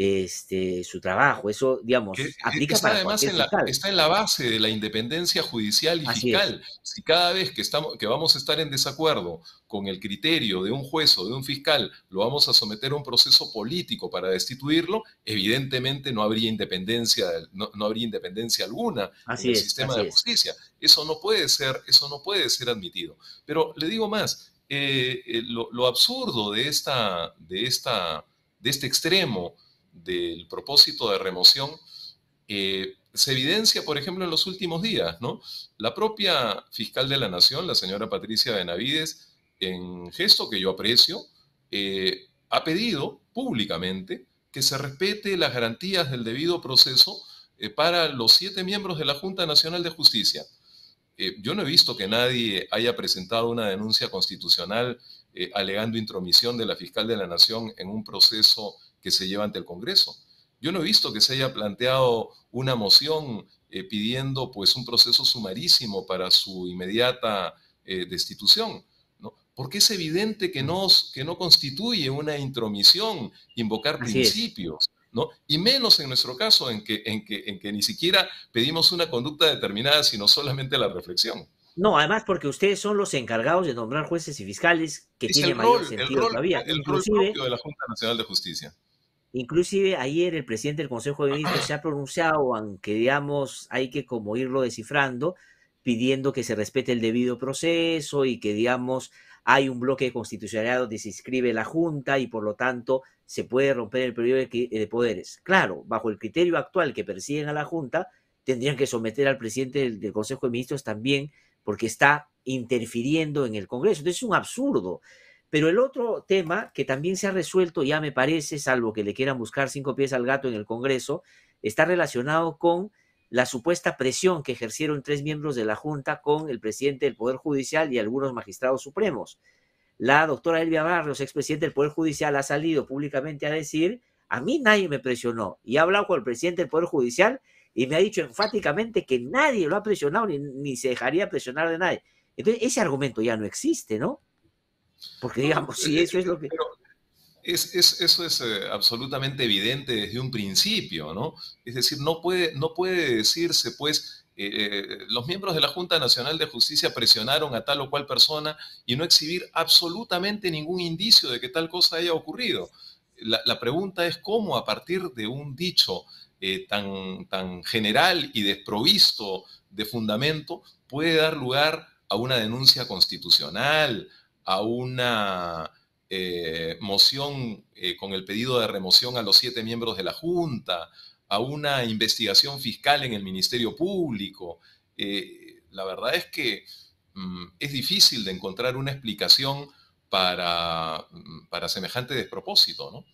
este, su trabajo. Eso, digamos, que aplica está para además cualquier en la, fiscal. está en la base de la independencia judicial y Así fiscal. Es. Si cada vez que, estamos, que vamos a estar en desacuerdo con el criterio de un juez o de un fiscal, lo vamos a someter a un proceso político para destituirlo, evidentemente no habría independencia, no, no habría independencia alguna Así en el es, sistema así de justicia. Es. Eso no puede ser, eso no puede ser admitido. Pero le digo más, eh, eh, lo, lo absurdo de, esta, de, esta, de este extremo del propósito de remoción eh, se evidencia, por ejemplo, en los últimos días, ¿no? La propia fiscal de la Nación, la señora Patricia Benavides, en gesto que yo aprecio, eh, ha pedido públicamente que se respete las garantías del debido proceso eh, para los siete miembros de la Junta Nacional de Justicia. Eh, yo no he visto que nadie haya presentado una denuncia constitucional eh, alegando intromisión de la fiscal de la Nación en un proceso que se lleva ante el Congreso. Yo no he visto que se haya planteado una moción eh, pidiendo pues un proceso sumarísimo para su inmediata eh, destitución, ¿no? Porque es evidente que no, que no constituye una intromisión invocar Así es. principios, ¿no? Y menos en nuestro caso, en que, en, que, en que ni siquiera pedimos una conducta determinada, sino solamente la reflexión. No, además porque ustedes son los encargados de nombrar jueces y fiscales, que Es tiene el mayor rol, el sentido rol, todavía. el rol Inclusive, propio de la Junta Nacional de Justicia. inclusive ayer el presidente del Consejo de Ministros se ha pronunciado, aunque digamos hay que como irlo descifrando, pidiendo que se respete el debido proceso y que digamos hay un bloque de constitucionalidad donde se inscribe la Junta y por lo tanto se puede romper el periodo de, de poderes. Claro, bajo el criterio actual que persiguen a la Junta, tendrían que someter al presidente del, del Consejo de Ministros también porque está interfiriendo en el Congreso. Entonces es un absurdo. Pero el otro tema que también se ha resuelto, ya me parece, salvo que le quieran buscar cinco pies al gato en el Congreso, está relacionado con la supuesta presión que ejercieron tres miembros de la Junta con el presidente del Poder Judicial y algunos magistrados supremos. La doctora Elvia Barrios, expresidente del Poder Judicial, ha salido públicamente a decir, a mí nadie me presionó. Y ha hablado con el presidente del Poder Judicial y me ha dicho enfáticamente que nadie lo ha presionado ni, ni se dejaría presionar de nadie. Entonces, ese argumento ya no existe, ¿no? Porque, No, digamos, si eh, eso es lo que... pero es, es, eso es eh, absolutamente evidente desde un principio, ¿no? Es decir, no puede, no puede decirse, pues, eh, eh, los miembros de la Junta Nacional de Justicia presionaron a tal o cual persona y no exhibir absolutamente ningún indicio de que tal cosa haya ocurrido. La, la pregunta es cómo a partir de un dicho eh, tan, tan general y desprovisto de fundamento puede dar lugar a una denuncia constitucional, a una eh, moción eh, con el pedido de remoción a los siete miembros de la Junta, a una investigación fiscal en el Ministerio Público. Eh, la verdad es que mm, es difícil de encontrar una explicación para, mm, para semejante despropósito, ¿no?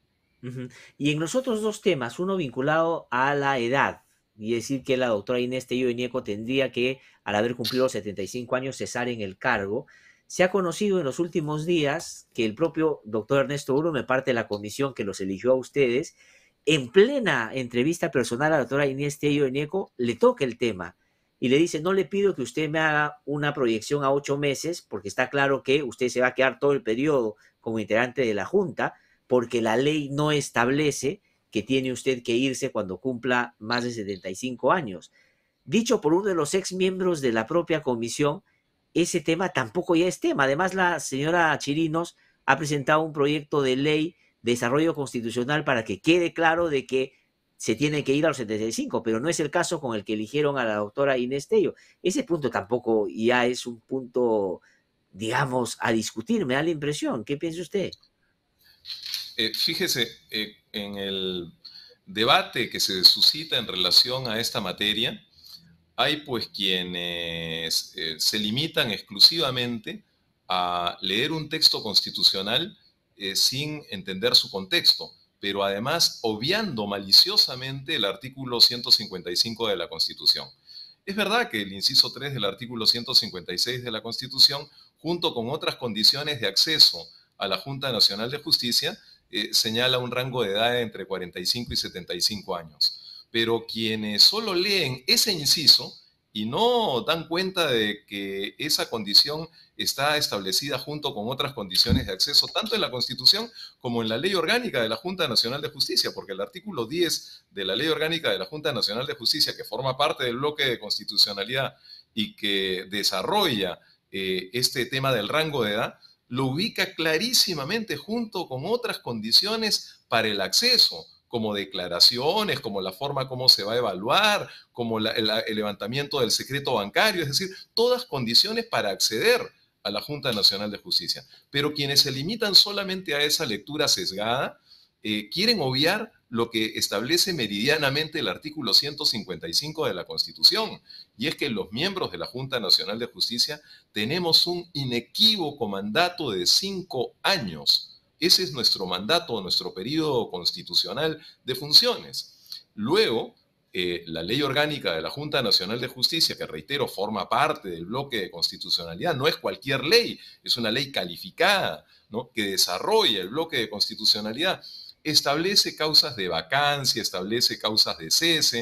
Ujú. Y en los otros dos temas, uno vinculado a la edad, y decir que la doctora Inés Tello Nieco tendría que, al haber cumplido los setenta y cinco años, cesar en el cargo, se ha conocido en los últimos días que el propio doctor Ernesto Urume, parte de la comisión que los eligió a ustedes, en plena entrevista personal a la doctora Inés Tello Nieco, le toca el tema y le dice, no le pido que usted me haga una proyección a ocho meses, porque está claro que usted se va a quedar todo el periodo como integrante de la Junta, porque la ley no establece que tiene usted que irse cuando cumpla más de setenta y cinco años. Dicho por uno de los ex miembros de la propia comisión, ese tema tampoco ya es tema. Además, la señora Chirinos ha presentado un proyecto de ley de desarrollo constitucional para que quede claro de que se tiene que ir a los setenta y cinco, pero no es el caso con el que eligieron a la doctora Inés Tello. Ese punto tampoco ya es un punto, digamos, a discutir, me da la impresión. ¿Qué piensa usted? Eh, fíjese, eh, en el debate que se suscita en relación a esta materia, hay pues quienes eh, se limitan exclusivamente a leer un texto constitucional eh, sin entender su contexto, pero además obviando maliciosamente el artículo ciento cincuenta y cinco de la Constitución. Es verdad que el inciso tres del artículo ciento cincuenta y seis de la Constitución, junto con otras condiciones de acceso a la Junta Nacional de Justicia, eh, señala un rango de edad entre cuarenta y cinco y setenta y cinco años. Pero quienes solo leen ese inciso y no dan cuenta de que esa condición está establecida junto con otras condiciones de acceso, tanto en la Constitución como en la Ley Orgánica de la Junta Nacional de Justicia, porque el artículo diez de la Ley Orgánica de la Junta Nacional de Justicia, que forma parte del bloque de constitucionalidad y que desarrolla eh, este tema del rango de edad, lo ubica clarísimamente junto con otras condiciones para el acceso, como declaraciones, como la forma como se va a evaluar, como la, el, el levantamiento del secreto bancario, es decir, todas condiciones para acceder a la Junta Nacional de Justicia. Pero quienes se limitan solamente a esa lectura sesgada, eh, quieren obviar lo que establece meridianamente el artículo ciento cincuenta y cinco de la Constitución, y es que los miembros de la Junta Nacional de Justicia tenemos un inequívoco mandato de cinco años. Ese es nuestro mandato, nuestro periodo constitucional de funciones. Luego, eh, la Ley Orgánica de la Junta Nacional de Justicia, que reitero, forma parte del bloque de constitucionalidad, no es cualquier ley, es una ley calificada, ¿no?, que desarrolla el bloque de constitucionalidad, establece causas de vacancia, establece causas de cese,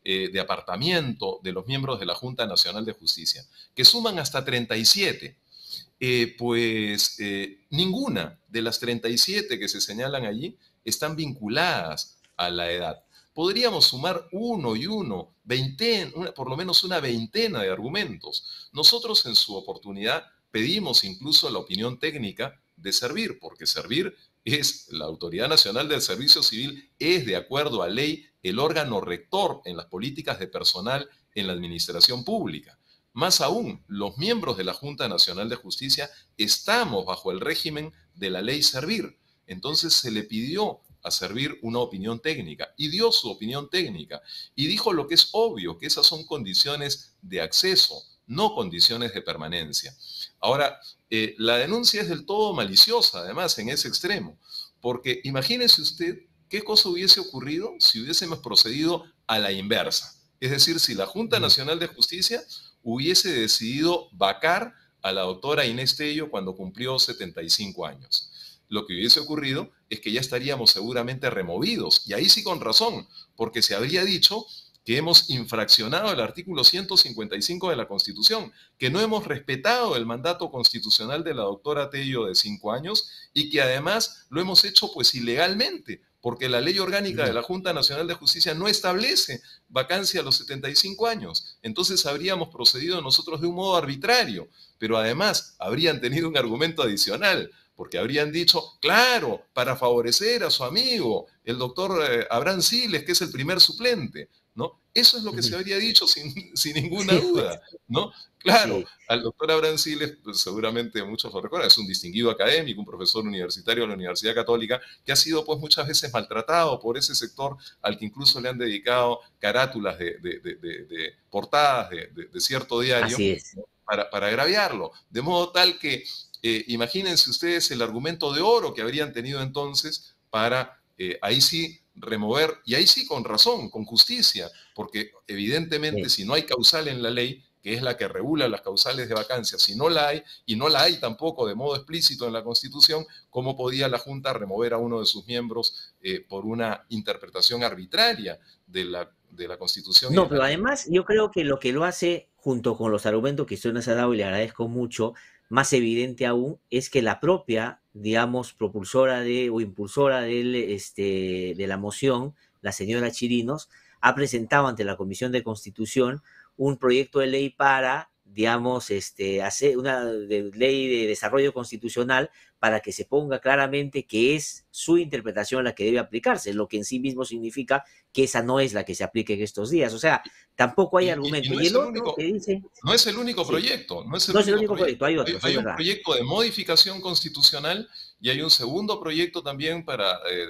eh, de apartamiento de los miembros de la Junta Nacional de Justicia, que suman hasta treinta y siete. Eh, pues eh, ninguna de las treinta y siete que se señalan allí están vinculadas a la edad. Podríamos sumar uno y uno, veinte, una, por lo menos una veintena de argumentos. Nosotros en su oportunidad pedimos incluso la opinión técnica de Servir, porque Servir es la Autoridad Nacional del Servicio Civil, es de acuerdo a ley el órgano rector en las políticas de personal en la administración pública. Más aún, los miembros de la Junta Nacional de Justicia estamos bajo el régimen de la ley Servir. Entonces se le pidió a Servir una opinión técnica y dio su opinión técnica y dijo lo que es obvio, que esas son condiciones de acceso, no condiciones de permanencia. Ahora, eh, la denuncia es del todo maliciosa, además, en ese extremo, porque imagínese usted qué cosa hubiese ocurrido si hubiésemos procedido a la inversa. Es decir, si la Junta Nacional de Justicia hubiese decidido vacar a la doctora Inés Tello cuando cumplió setenta y cinco años. Lo que hubiese ocurrido es que ya estaríamos seguramente removidos, y ahí sí con razón, porque se habría dicho que hemos infraccionado el artículo ciento cincuenta y cinco de la Constitución, que no hemos respetado el mandato constitucional de la doctora Tello de cinco años y que además lo hemos hecho pues ilegalmente, porque la ley orgánica de la Junta Nacional de Justicia no establece vacancia a los setenta y cinco años. Entonces habríamos procedido nosotros de un modo arbitrario, pero además habrían tenido un argumento adicional, porque habrían dicho, claro, para favorecer a su amigo, el doctor eh, Abraham Siles, que es el primer suplente, ¿no? Eso es lo que se habría dicho sin, sin ninguna Sí, duda, ¿no? Claro, sí. al doctor Abraham Siles, pues, seguramente muchos lo recuerdan, es un distinguido académico, un profesor universitario de la Universidad Católica, que ha sido pues muchas veces maltratado por ese sector al que incluso le han dedicado carátulas de, de, de, de, de portadas de, de, de cierto diario, Así es. ¿no? para, para agraviarlo, de modo tal que eh, imagínense ustedes el argumento de oro que habrían tenido entonces para eh, ahí sí remover, y ahí sí con razón, con justicia, porque evidentemente Sí. si no hay causal en la ley, que es la que regula las causales de vacancia, si no la hay, y no la hay tampoco de modo explícito en la Constitución, ¿cómo podía la Junta remover a uno de sus miembros eh, por una interpretación arbitraria de la, de la Constitución y No, de la pero ley? además yo creo que lo que lo hace, junto con los argumentos que usted nos ha dado, y le agradezco mucho, más evidente aún, es que la propia, digamos, propulsora de, o impulsora del, este, de la moción, la señora Chirinos, ha presentado ante la Comisión de Constitución un proyecto de ley para, digamos, este, hacer una de- ley de desarrollo constitucional para que se ponga claramente que es su interpretación la que debe aplicarse, lo que en sí mismo significa que esa no es la que se aplique en estos días. O sea, tampoco hay Y, y- y argumento. no Y es el el otro que único, dice, no es el único sí, proyecto, no es el no es el único único proyecto, proyecto. hay Hay, otros, es hay un verdad. proyecto de modificación constitucional y hay un segundo proyecto también para eh,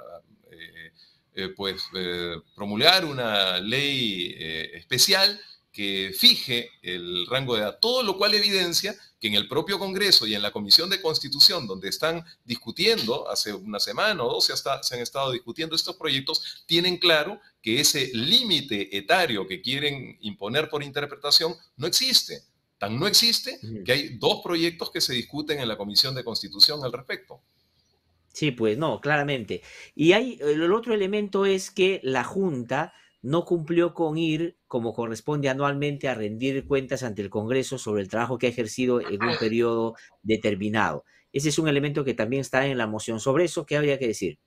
eh, eh, pues, eh, promulgar una ley eh, especial que fije el rango de edad, todo lo cual evidencia que en el propio Congreso y en la Comisión de Constitución, donde están discutiendo, hace una semana o dos se, hasta, se han estado discutiendo estos proyectos, tienen claro que ese límite etario que quieren imponer por interpretación no existe. Tan no existe Ujú. que hay dos proyectos que se discuten en la Comisión de Constitución al respecto. Sí, pues no, claramente. Y hay, el otro elemento es que la Junta no cumplió con ir, como corresponde anualmente, a rendir cuentas ante el Congreso sobre el trabajo que ha ejercido en un periodo determinado. Ese es un elemento que también está en la moción. Sobre eso, ¿qué habría que decir?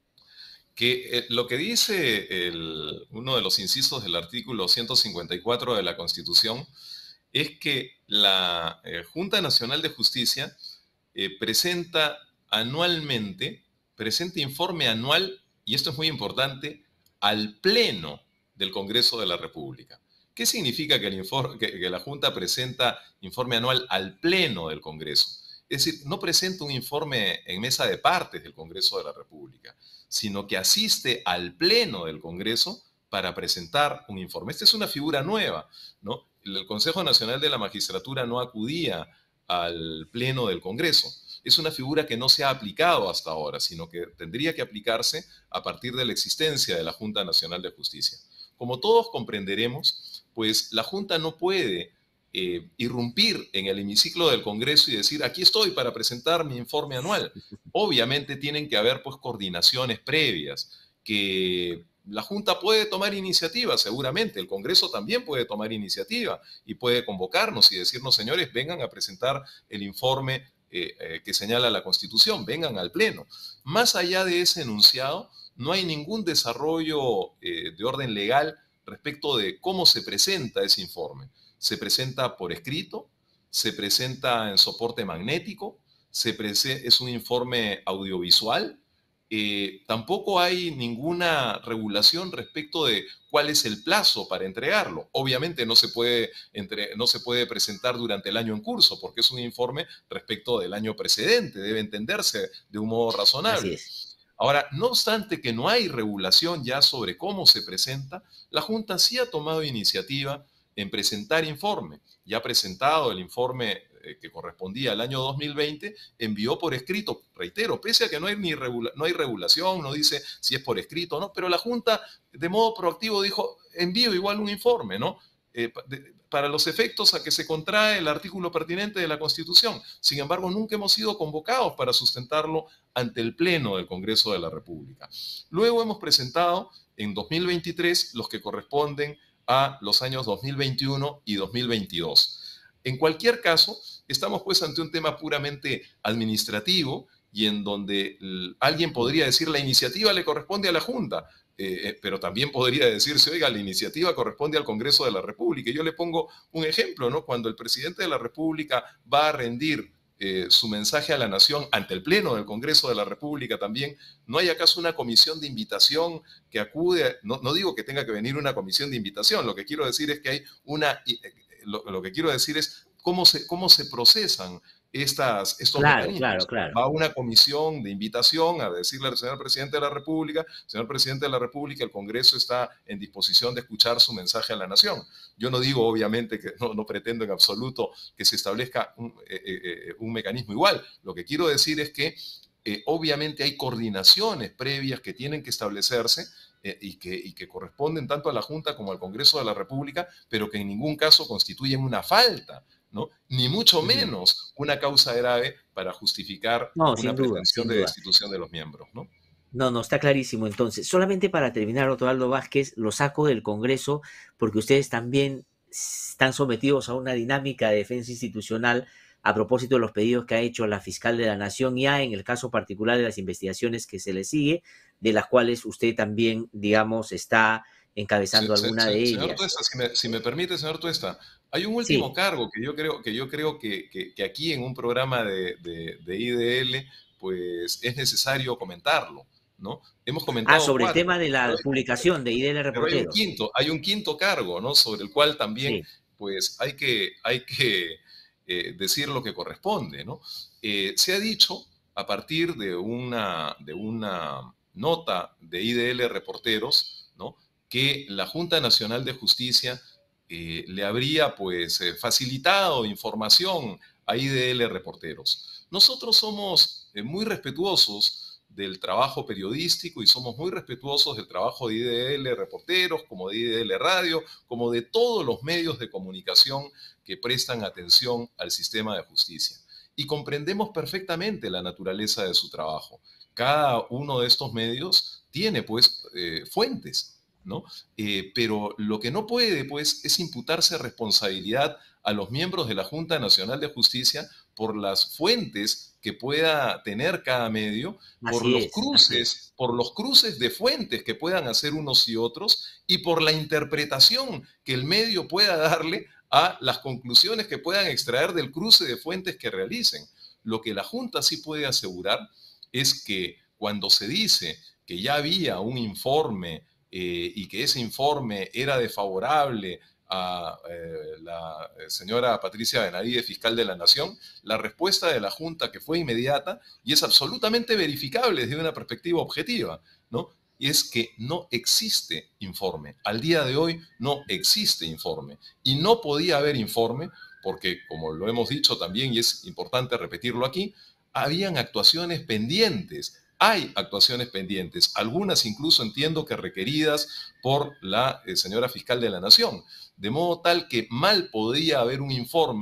Que eh, lo que dice el, uno de los incisos del artículo ciento cincuenta y cuatro de la Constitución es que la eh, Junta Nacional de Justicia eh, presenta anualmente, presenta informe anual, y esto es muy importante, al Pleno del Congreso de la República. ¿Qué significa que, el informe, que, que la Junta presenta informe anual al Pleno del Congreso? Es decir, no presenta un informe en mesa de partes del Congreso de la República, sino que asiste al Pleno del Congreso para presentar un informe. Esta es una figura nueva, ¿no? El Consejo Nacional de la Magistratura no acudía al Pleno del Congreso. Es una figura que no se ha aplicado hasta ahora, sino que tendría que aplicarse a partir de la existencia de la Junta Nacional de Justicia. Como todos comprenderemos, pues la Junta no puede eh, irrumpir en el hemiciclo del Congreso y decir, aquí estoy para presentar mi informe anual. Obviamente tienen que haber pues coordinaciones previas que La Junta puede tomar iniciativa, seguramente, el Congreso también puede tomar iniciativa y puede convocarnos y decirnos, señores, vengan a presentar el informe eh, eh, que señala la Constitución, vengan al Pleno. Más allá de ese enunciado, no hay ningún desarrollo eh, de orden legal respecto de cómo se presenta ese informe. Se presenta por escrito, se presenta en soporte magnético, se prese- es un informe audiovisual. Eh, tampoco hay ninguna regulación respecto de cuál es el plazo para entregarlo. Obviamente no se puede, entre, no se puede presentar durante el año en curso, porque es un informe respecto del año precedente, debe entenderse de un modo Así razonable. es. Ahora, no obstante que no hay regulación ya sobre cómo se presenta, la Junta sí ha tomado iniciativa en presentar informe. Ya ha presentado el informe eh, que correspondía al año dos mil veinte, envió por escrito, reitero, pese a que no hay, ni regula no hay regulación, no dice si es por escrito o no, pero la Junta de modo proactivo dijo, envío igual un informe, ¿no? Eh, de, para los efectos a que se contrae el artículo pertinente de la Constitución. Sin embargo, nunca hemos sido convocados para sustentarlo ante el Pleno del Congreso de la República. Luego hemos presentado en dos mil veintitrés los que corresponden a los años dos mil veintiuno y dos mil veintidós. En cualquier caso, estamos pues ante un tema puramente administrativo y en donde alguien podría decir la iniciativa le corresponde a la Junta, eh, pero también podría decirse, oiga, la iniciativa corresponde al Congreso de la República. Y yo le pongo un ejemplo, ¿no? Cuando el presidente de la República va a rendir eh, su mensaje a la nación ante el Pleno del Congreso de la República también, ¿no hay acaso una comisión de invitación que acude? No, no digo que tenga que venir una comisión de invitación, lo que quiero decir es que hay una... Lo, lo que quiero decir es cómo se, cómo se procesan estas, estos Claro, claro, mecanismos. claro. Va una comisión de invitación a decirle al señor presidente de la República, señor presidente de la República, el Congreso está en disposición de escuchar su mensaje a la nación. Yo no digo, obviamente, que no, no pretendo en absoluto que se establezca un, eh, eh, un mecanismo igual. Lo que quiero decir es que eh, obviamente hay coordinaciones previas que tienen que establecerse eh, y, que, y que corresponden tanto a la Junta como al Congreso de la República, pero que en ningún caso constituyen una falta, ¿no? Ni mucho menos una causa grave para justificar No, una sin duda, pretensión sin de duda. destitución de los miembros, ¿no? No, no, está clarísimo. Entonces, solamente para terminar, doctor Aldo Vázquez, lo saco del Congreso porque ustedes también están sometidos a una dinámica de defensa institucional a propósito de los pedidos que ha hecho la fiscal de la Nación ya en el caso particular de las investigaciones que se le sigue, de las cuales usted también, digamos, está Se, encabezando se, alguna se, de señor ellas. Tuesta, si me, si me permite, señor Tuesta, hay un último Sí. cargo que yo creo que, yo creo que, que, que aquí en un programa de, de, de I D L, pues es necesario comentarlo, ¿no? Hemos Ah, comentado sobre el cuatro, tema de pero la hay, publicación de I D L pero hay un Reporteros. quinto, hay un quinto cargo, ¿no? Sobre el cual también, Sí. pues hay que, hay que eh, decir lo que corresponde, ¿no? Eh, se ha dicho a partir de una, de una nota de I D L Reporteros, ¿no? Que la Junta Nacional de Justicia eh, le habría pues eh, facilitado información a I D L Reporteros. Nosotros somos eh, muy respetuosos del trabajo periodístico y somos muy respetuosos del trabajo de I D L Reporteros, como de I D L Radio, como de todos los medios de comunicación que prestan atención al sistema de justicia. Y comprendemos perfectamente la naturaleza de su trabajo. Cada uno de estos medios tiene pues eh, fuentes, ¿no? Eh, pero lo que no puede, pues, es imputarse responsabilidad a los miembros de la Junta Nacional de Justicia por las fuentes que pueda tener cada medio, por Así los es, así es. cruces, por los cruces de fuentes que puedan hacer unos y otros y por la interpretación que el medio pueda darle a las conclusiones que puedan extraer del cruce de fuentes que realicen. Lo que la Junta sí puede asegurar es que cuando se dice que ya había un informe eh, y que ese informe era desfavorable a eh, la señora Patricia Benavides, fiscal de la Nación, la respuesta de la Junta, que fue inmediata y es absolutamente verificable desde una perspectiva objetiva, ¿no? Y es que no existe informe. Al día de hoy no existe informe. Y no podía haber informe porque, como lo hemos dicho también, y es importante repetirlo aquí, habían actuaciones pendientes. Hay actuaciones pendientes, algunas incluso entiendo que requeridas por la eh, señora fiscal de la Nación, de modo tal que mal podría haber un informe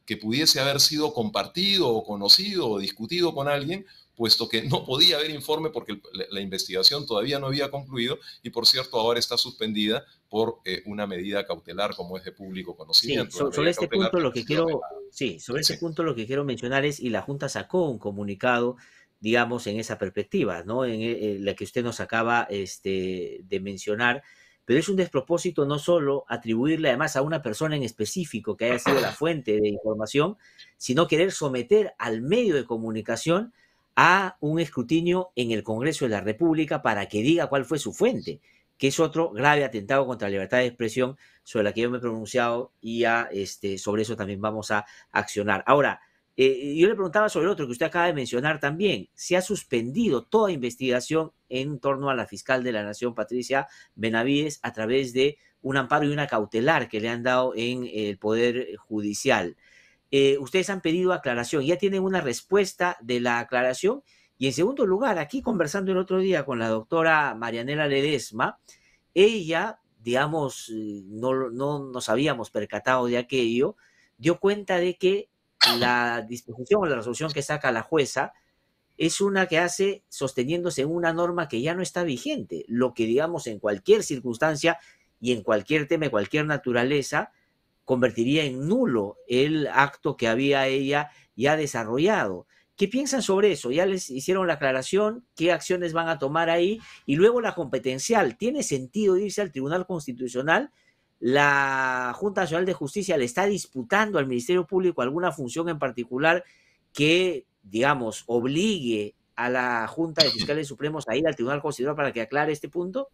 que pudiese haber sido compartido o conocido o discutido con alguien, puesto que no podía haber informe porque la, la investigación todavía no había concluido y, por cierto, ahora está suspendida por eh, una medida cautelar como es de público Sí, conocimiento, una so- sobre medida este cautelar punto que lo no ha que sido quiero, apelada. sí, sobre este Sí. punto lo que quiero mencionar es, y la Junta sacó un comunicado, digamos, en esa perspectiva, ¿no? En, e- en la que usted nos acaba este, de mencionar, pero es un despropósito no solo atribuirle además a una persona en específico que haya sido la fuente de información, sino querer someter al medio de comunicación a un escrutinio en el Congreso de la República para que diga cuál fue su fuente, que es otro grave atentado contra la libertad de expresión sobre la que yo me he pronunciado y ya este, sobre eso también vamos a accionar. Ahora, eh, yo le preguntaba sobre el otro que usted acaba de mencionar también. Se ha suspendido toda investigación en torno a la fiscal de la Nación, Patricia Benavides, a través de un amparo y una cautelar que le han dado en el Poder Judicial. Eh, ustedes han pedido aclaración, ya tienen una respuesta de la aclaración. Y en segundo lugar, aquí conversando el otro día con la doctora Marianela Ledesma, ella, digamos, eh, no, no nos habíamos percatado de aquello, dio cuenta de que la disposición o la resolución que saca la jueza es una que hace sosteniéndose en una norma que ya no está vigente, lo que digamos en cualquier circunstancia y en cualquier tema, de cualquier naturaleza, convertiría en nulo el acto que había ella ya desarrollado. ¿Qué piensan sobre eso? Ya les hicieron la aclaración, qué acciones van a tomar ahí y luego la competencial. ¿Tiene sentido irse al Tribunal Constitucional? La Junta Nacional de Justicia le está disputando al Ministerio Público alguna función en particular que, digamos, obligue a la Junta de Fiscales Supremos a ir al Tribunal Constitucional para que aclare este punto.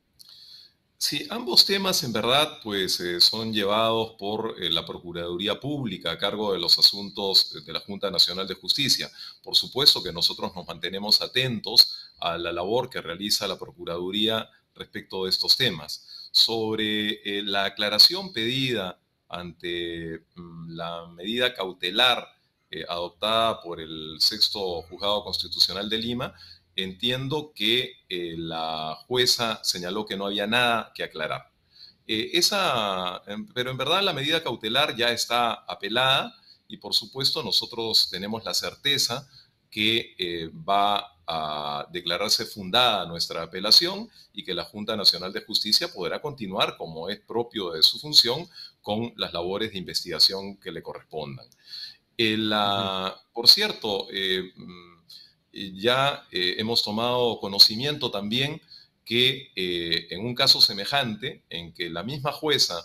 Sí, ambos temas en verdad pues eh, son llevados por eh, la Procuraduría Pública a cargo de los asuntos de la Junta Nacional de Justicia. Por supuesto que nosotros nos mantenemos atentos a la labor que realiza la Procuraduría respecto de estos temas. Sobre eh, la aclaración pedida ante mm, la medida cautelar eh, adoptada por el Sexto Juzgado Constitucional de Lima, entiendo que eh, la jueza señaló que no había nada que aclarar. Eh, esa, pero en verdad la medida cautelar ya está apelada y por supuesto nosotros tenemos la certeza que eh, va a declararse fundada nuestra apelación y que la Junta Nacional de Justicia podrá continuar, como es propio de su función, con las labores de investigación que le correspondan. Eh, Uh -huh. la, por cierto, eh, ya eh, hemos tomado conocimiento también que eh, en un caso semejante, en que la misma jueza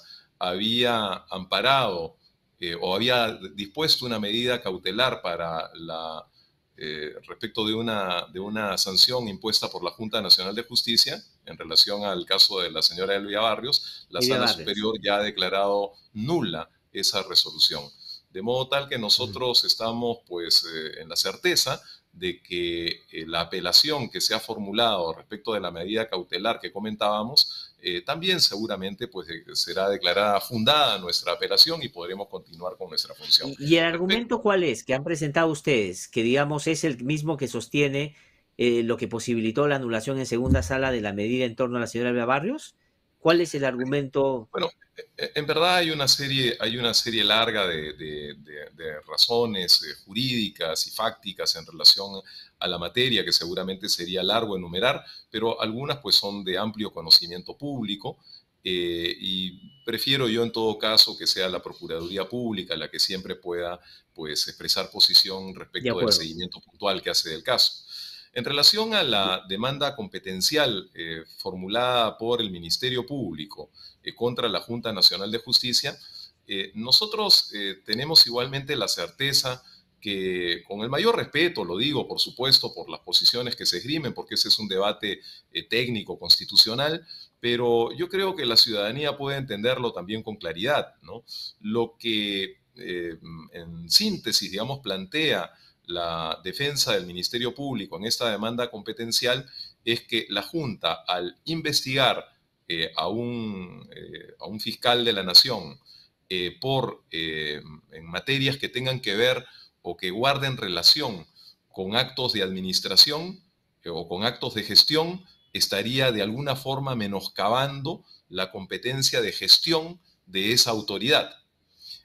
había amparado eh, o había dispuesto una medida cautelar para la, eh, respecto de una, de una sanción impuesta por la Junta Nacional de Justicia en relación al caso de la señora Elvia Barrios, la Elvia Sala Barrios. Superior ya ha declarado nula esa resolución. De modo tal que Uh -huh. nosotros estamos pues eh, en la certeza de que eh, la apelación que se ha formulado respecto de la medida cautelar que comentábamos, eh, también seguramente pues, eh, será declarada fundada nuestra apelación y podremos continuar con nuestra función. ¿Y, y el Respecto, argumento cuál es que han presentado ustedes? Que digamos es el mismo que sostiene eh, lo que posibilitó la anulación en segunda sala de la medida en torno a la señora Elvia Barrios. ¿Cuál es el argumento? bueno, eh, en verdad hay una serie, hay una serie larga de, de, de, de razones eh, jurídicas y fácticas en relación a la materia que seguramente sería largo enumerar, pero algunas pues son de amplio conocimiento público eh, y prefiero yo en todo caso que sea la Procuraduría Pública la que siempre pueda pues expresar posición De respecto del acuerdo. seguimiento puntual que hace del caso. En relación a la demanda competencial eh, formulada por el Ministerio Público eh, contra la Junta Nacional de Justicia, eh, nosotros eh, tenemos igualmente la certeza que, con el mayor respeto, lo digo por supuesto por las posiciones que se esgrimen, porque ese es un debate eh, técnico, constitucional, pero yo creo que la ciudadanía puede entenderlo también con claridad, ¿no? Lo que eh, en síntesis, digamos, plantea la defensa del Ministerio Público en esta demanda competencial es que la Junta, al investigar eh, a, un, eh, a un fiscal de la Nación eh, por, eh, en materias que tengan que ver o que guarden relación con actos de administración eh, o con actos de gestión, estaría de alguna forma menoscabando la competencia de gestión de esa autoridad.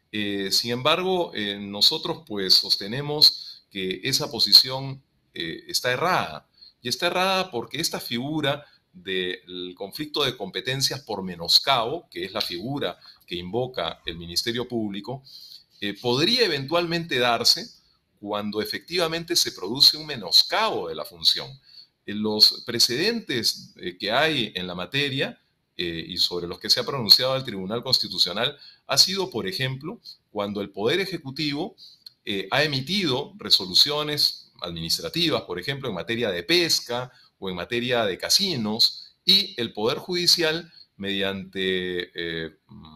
Eh, sin embargo, eh, nosotros pues sostenemos que esa posición eh, está errada. Y está errada porque esta figura del conflicto de competencias por menoscabo, que es la figura que invoca el Ministerio Público, eh, podría eventualmente darse cuando efectivamente se produce un menoscabo de la función. Eh, los precedentes eh, que hay en la materia eh, y sobre los que se ha pronunciado el Tribunal Constitucional ha sido, por ejemplo, cuando el Poder Ejecutivo eh, ha emitido resoluciones administrativas, por ejemplo, en materia de pesca o en materia de casinos, y el Poder Judicial, mediante, eh,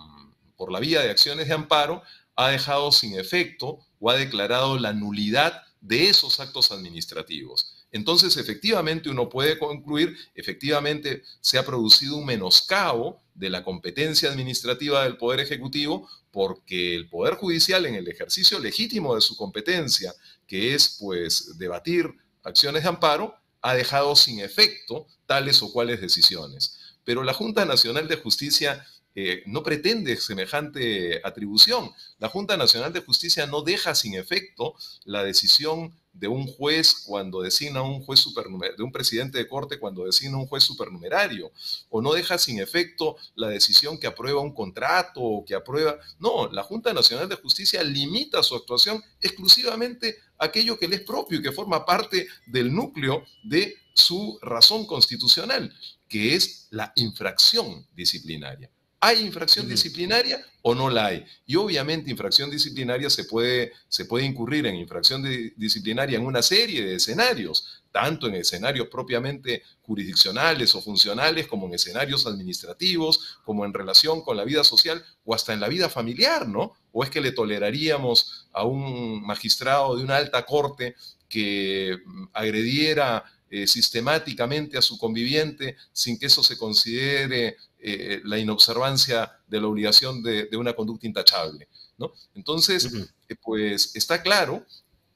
por la vía de acciones de amparo, ha dejado sin efecto o ha declarado la nulidad de esos actos administrativos. Entonces, efectivamente, uno puede concluir, efectivamente, se ha producido un menoscabo de la competencia administrativa del Poder Ejecutivo porque el Poder Judicial, en el ejercicio legítimo de su competencia, que es, pues, debatir acciones de amparo, ha dejado sin efecto tales o cuales decisiones. Pero la Junta Nacional de Justicia eh, no pretende semejante atribución. La Junta Nacional de Justicia no deja sin efecto la decisión de un juez cuando designa un juez supernumerario, de un presidente de corte cuando designa un juez supernumerario, o no deja sin efecto la decisión que aprueba un contrato o que aprueba... No, la Junta Nacional de Justicia limita su actuación exclusivamente a aquello que le es propio y que forma parte del núcleo de su razón constitucional, que es la infracción disciplinaria. ¿Hay infracción disciplinaria o no la hay? Y obviamente infracción disciplinaria se puede, se puede incurrir en infracción de, disciplinaria en una serie de escenarios, tanto en escenarios propiamente jurisdiccionales o funcionales, como en escenarios administrativos, como en relación con la vida social o hasta en la vida familiar, ¿no? ¿O es que le toleraríamos a un magistrado de una alta corte que agrediera eh, sistemáticamente a su conviviente sin que eso se considere Eh, la inobservancia de la obligación de, de una conducta intachable, ¿no? Entonces, uh-huh. eh, pues está claro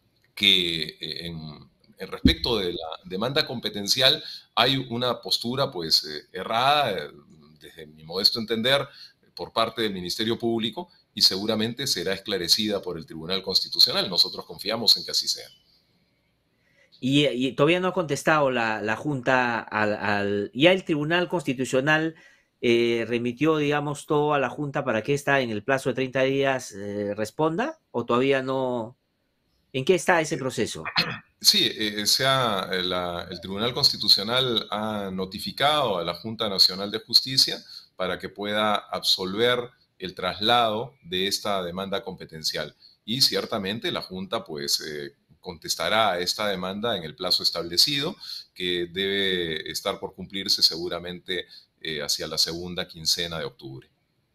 que eh, en, en respecto de la demanda competencial hay una postura pues eh, errada, eh, desde mi modesto entender, por parte del Ministerio Público, y seguramente será esclarecida por el Tribunal Constitucional. Nosotros confiamos en que así sea. Y, y todavía no ha contestado la, la Junta al, al... Ya el Tribunal Constitucional Eh, remitió, digamos, todo a la Junta para que ésta en el plazo de treinta días eh, responda, o todavía no. ¿En qué está ese proceso? Sí, eh, sea, la, el Tribunal Constitucional ha notificado a la Junta Nacional de Justicia para que pueda absolver el traslado de esta demanda competencial. Y ciertamente la Junta, pues, eh, contestará a esta demanda en el plazo establecido, que debe estar por cumplirse seguramente Eh, hacia la segunda quincena de octubre.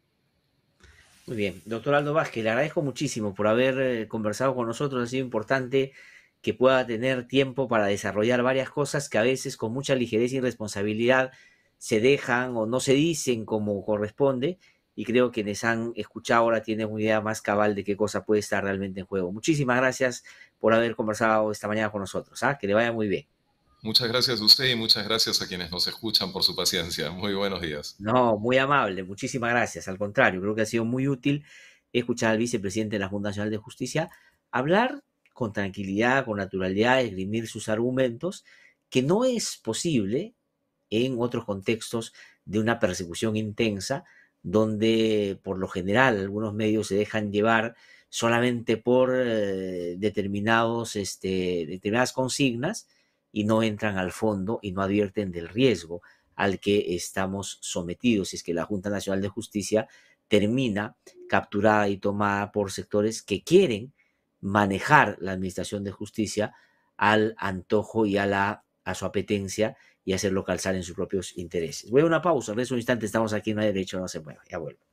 Muy bien. Doctor Aldo Vázquez, le agradezco muchísimo por haber eh, conversado con nosotros. Ha sido importante que pueda tener tiempo para desarrollar varias cosas que a veces con mucha ligereza y responsabilidad se dejan o no se dicen como corresponde, y creo que quienes han escuchado ahora tienen una idea más cabal de qué cosa puede estar realmente en juego. Muchísimas gracias por haber conversado esta mañana con nosotros. ¿ah? Que le vaya muy bien. Muchas gracias a usted y muchas gracias a quienes nos escuchan por su paciencia. Muy buenos días. No, muy amable. Muchísimas gracias. Al contrario, creo que ha sido muy útil escuchar al vicepresidente de la Junta Nacional de Justicia hablar con tranquilidad, con naturalidad, esgrimir sus argumentos, que no es posible en otros contextos de una persecución intensa, donde por lo general algunos medios se dejan llevar solamente por eh, determinados, este, determinadas consignas, y no entran al fondo y no advierten del riesgo al que estamos sometidos si es que la Junta Nacional de Justicia termina capturada y tomada por sectores que quieren manejar la administración de justicia al antojo y a, la, a su apetencia y hacerlo calzar en sus propios intereses. Voy a una pausa, en un instante estamos aquí en No hay Derecho, no se mueva, ya vuelvo.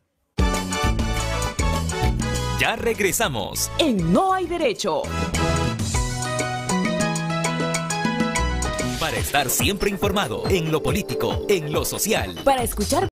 Ya regresamos en No hay Derecho. Para estar siempre informado en lo político, en lo social. Para escuchar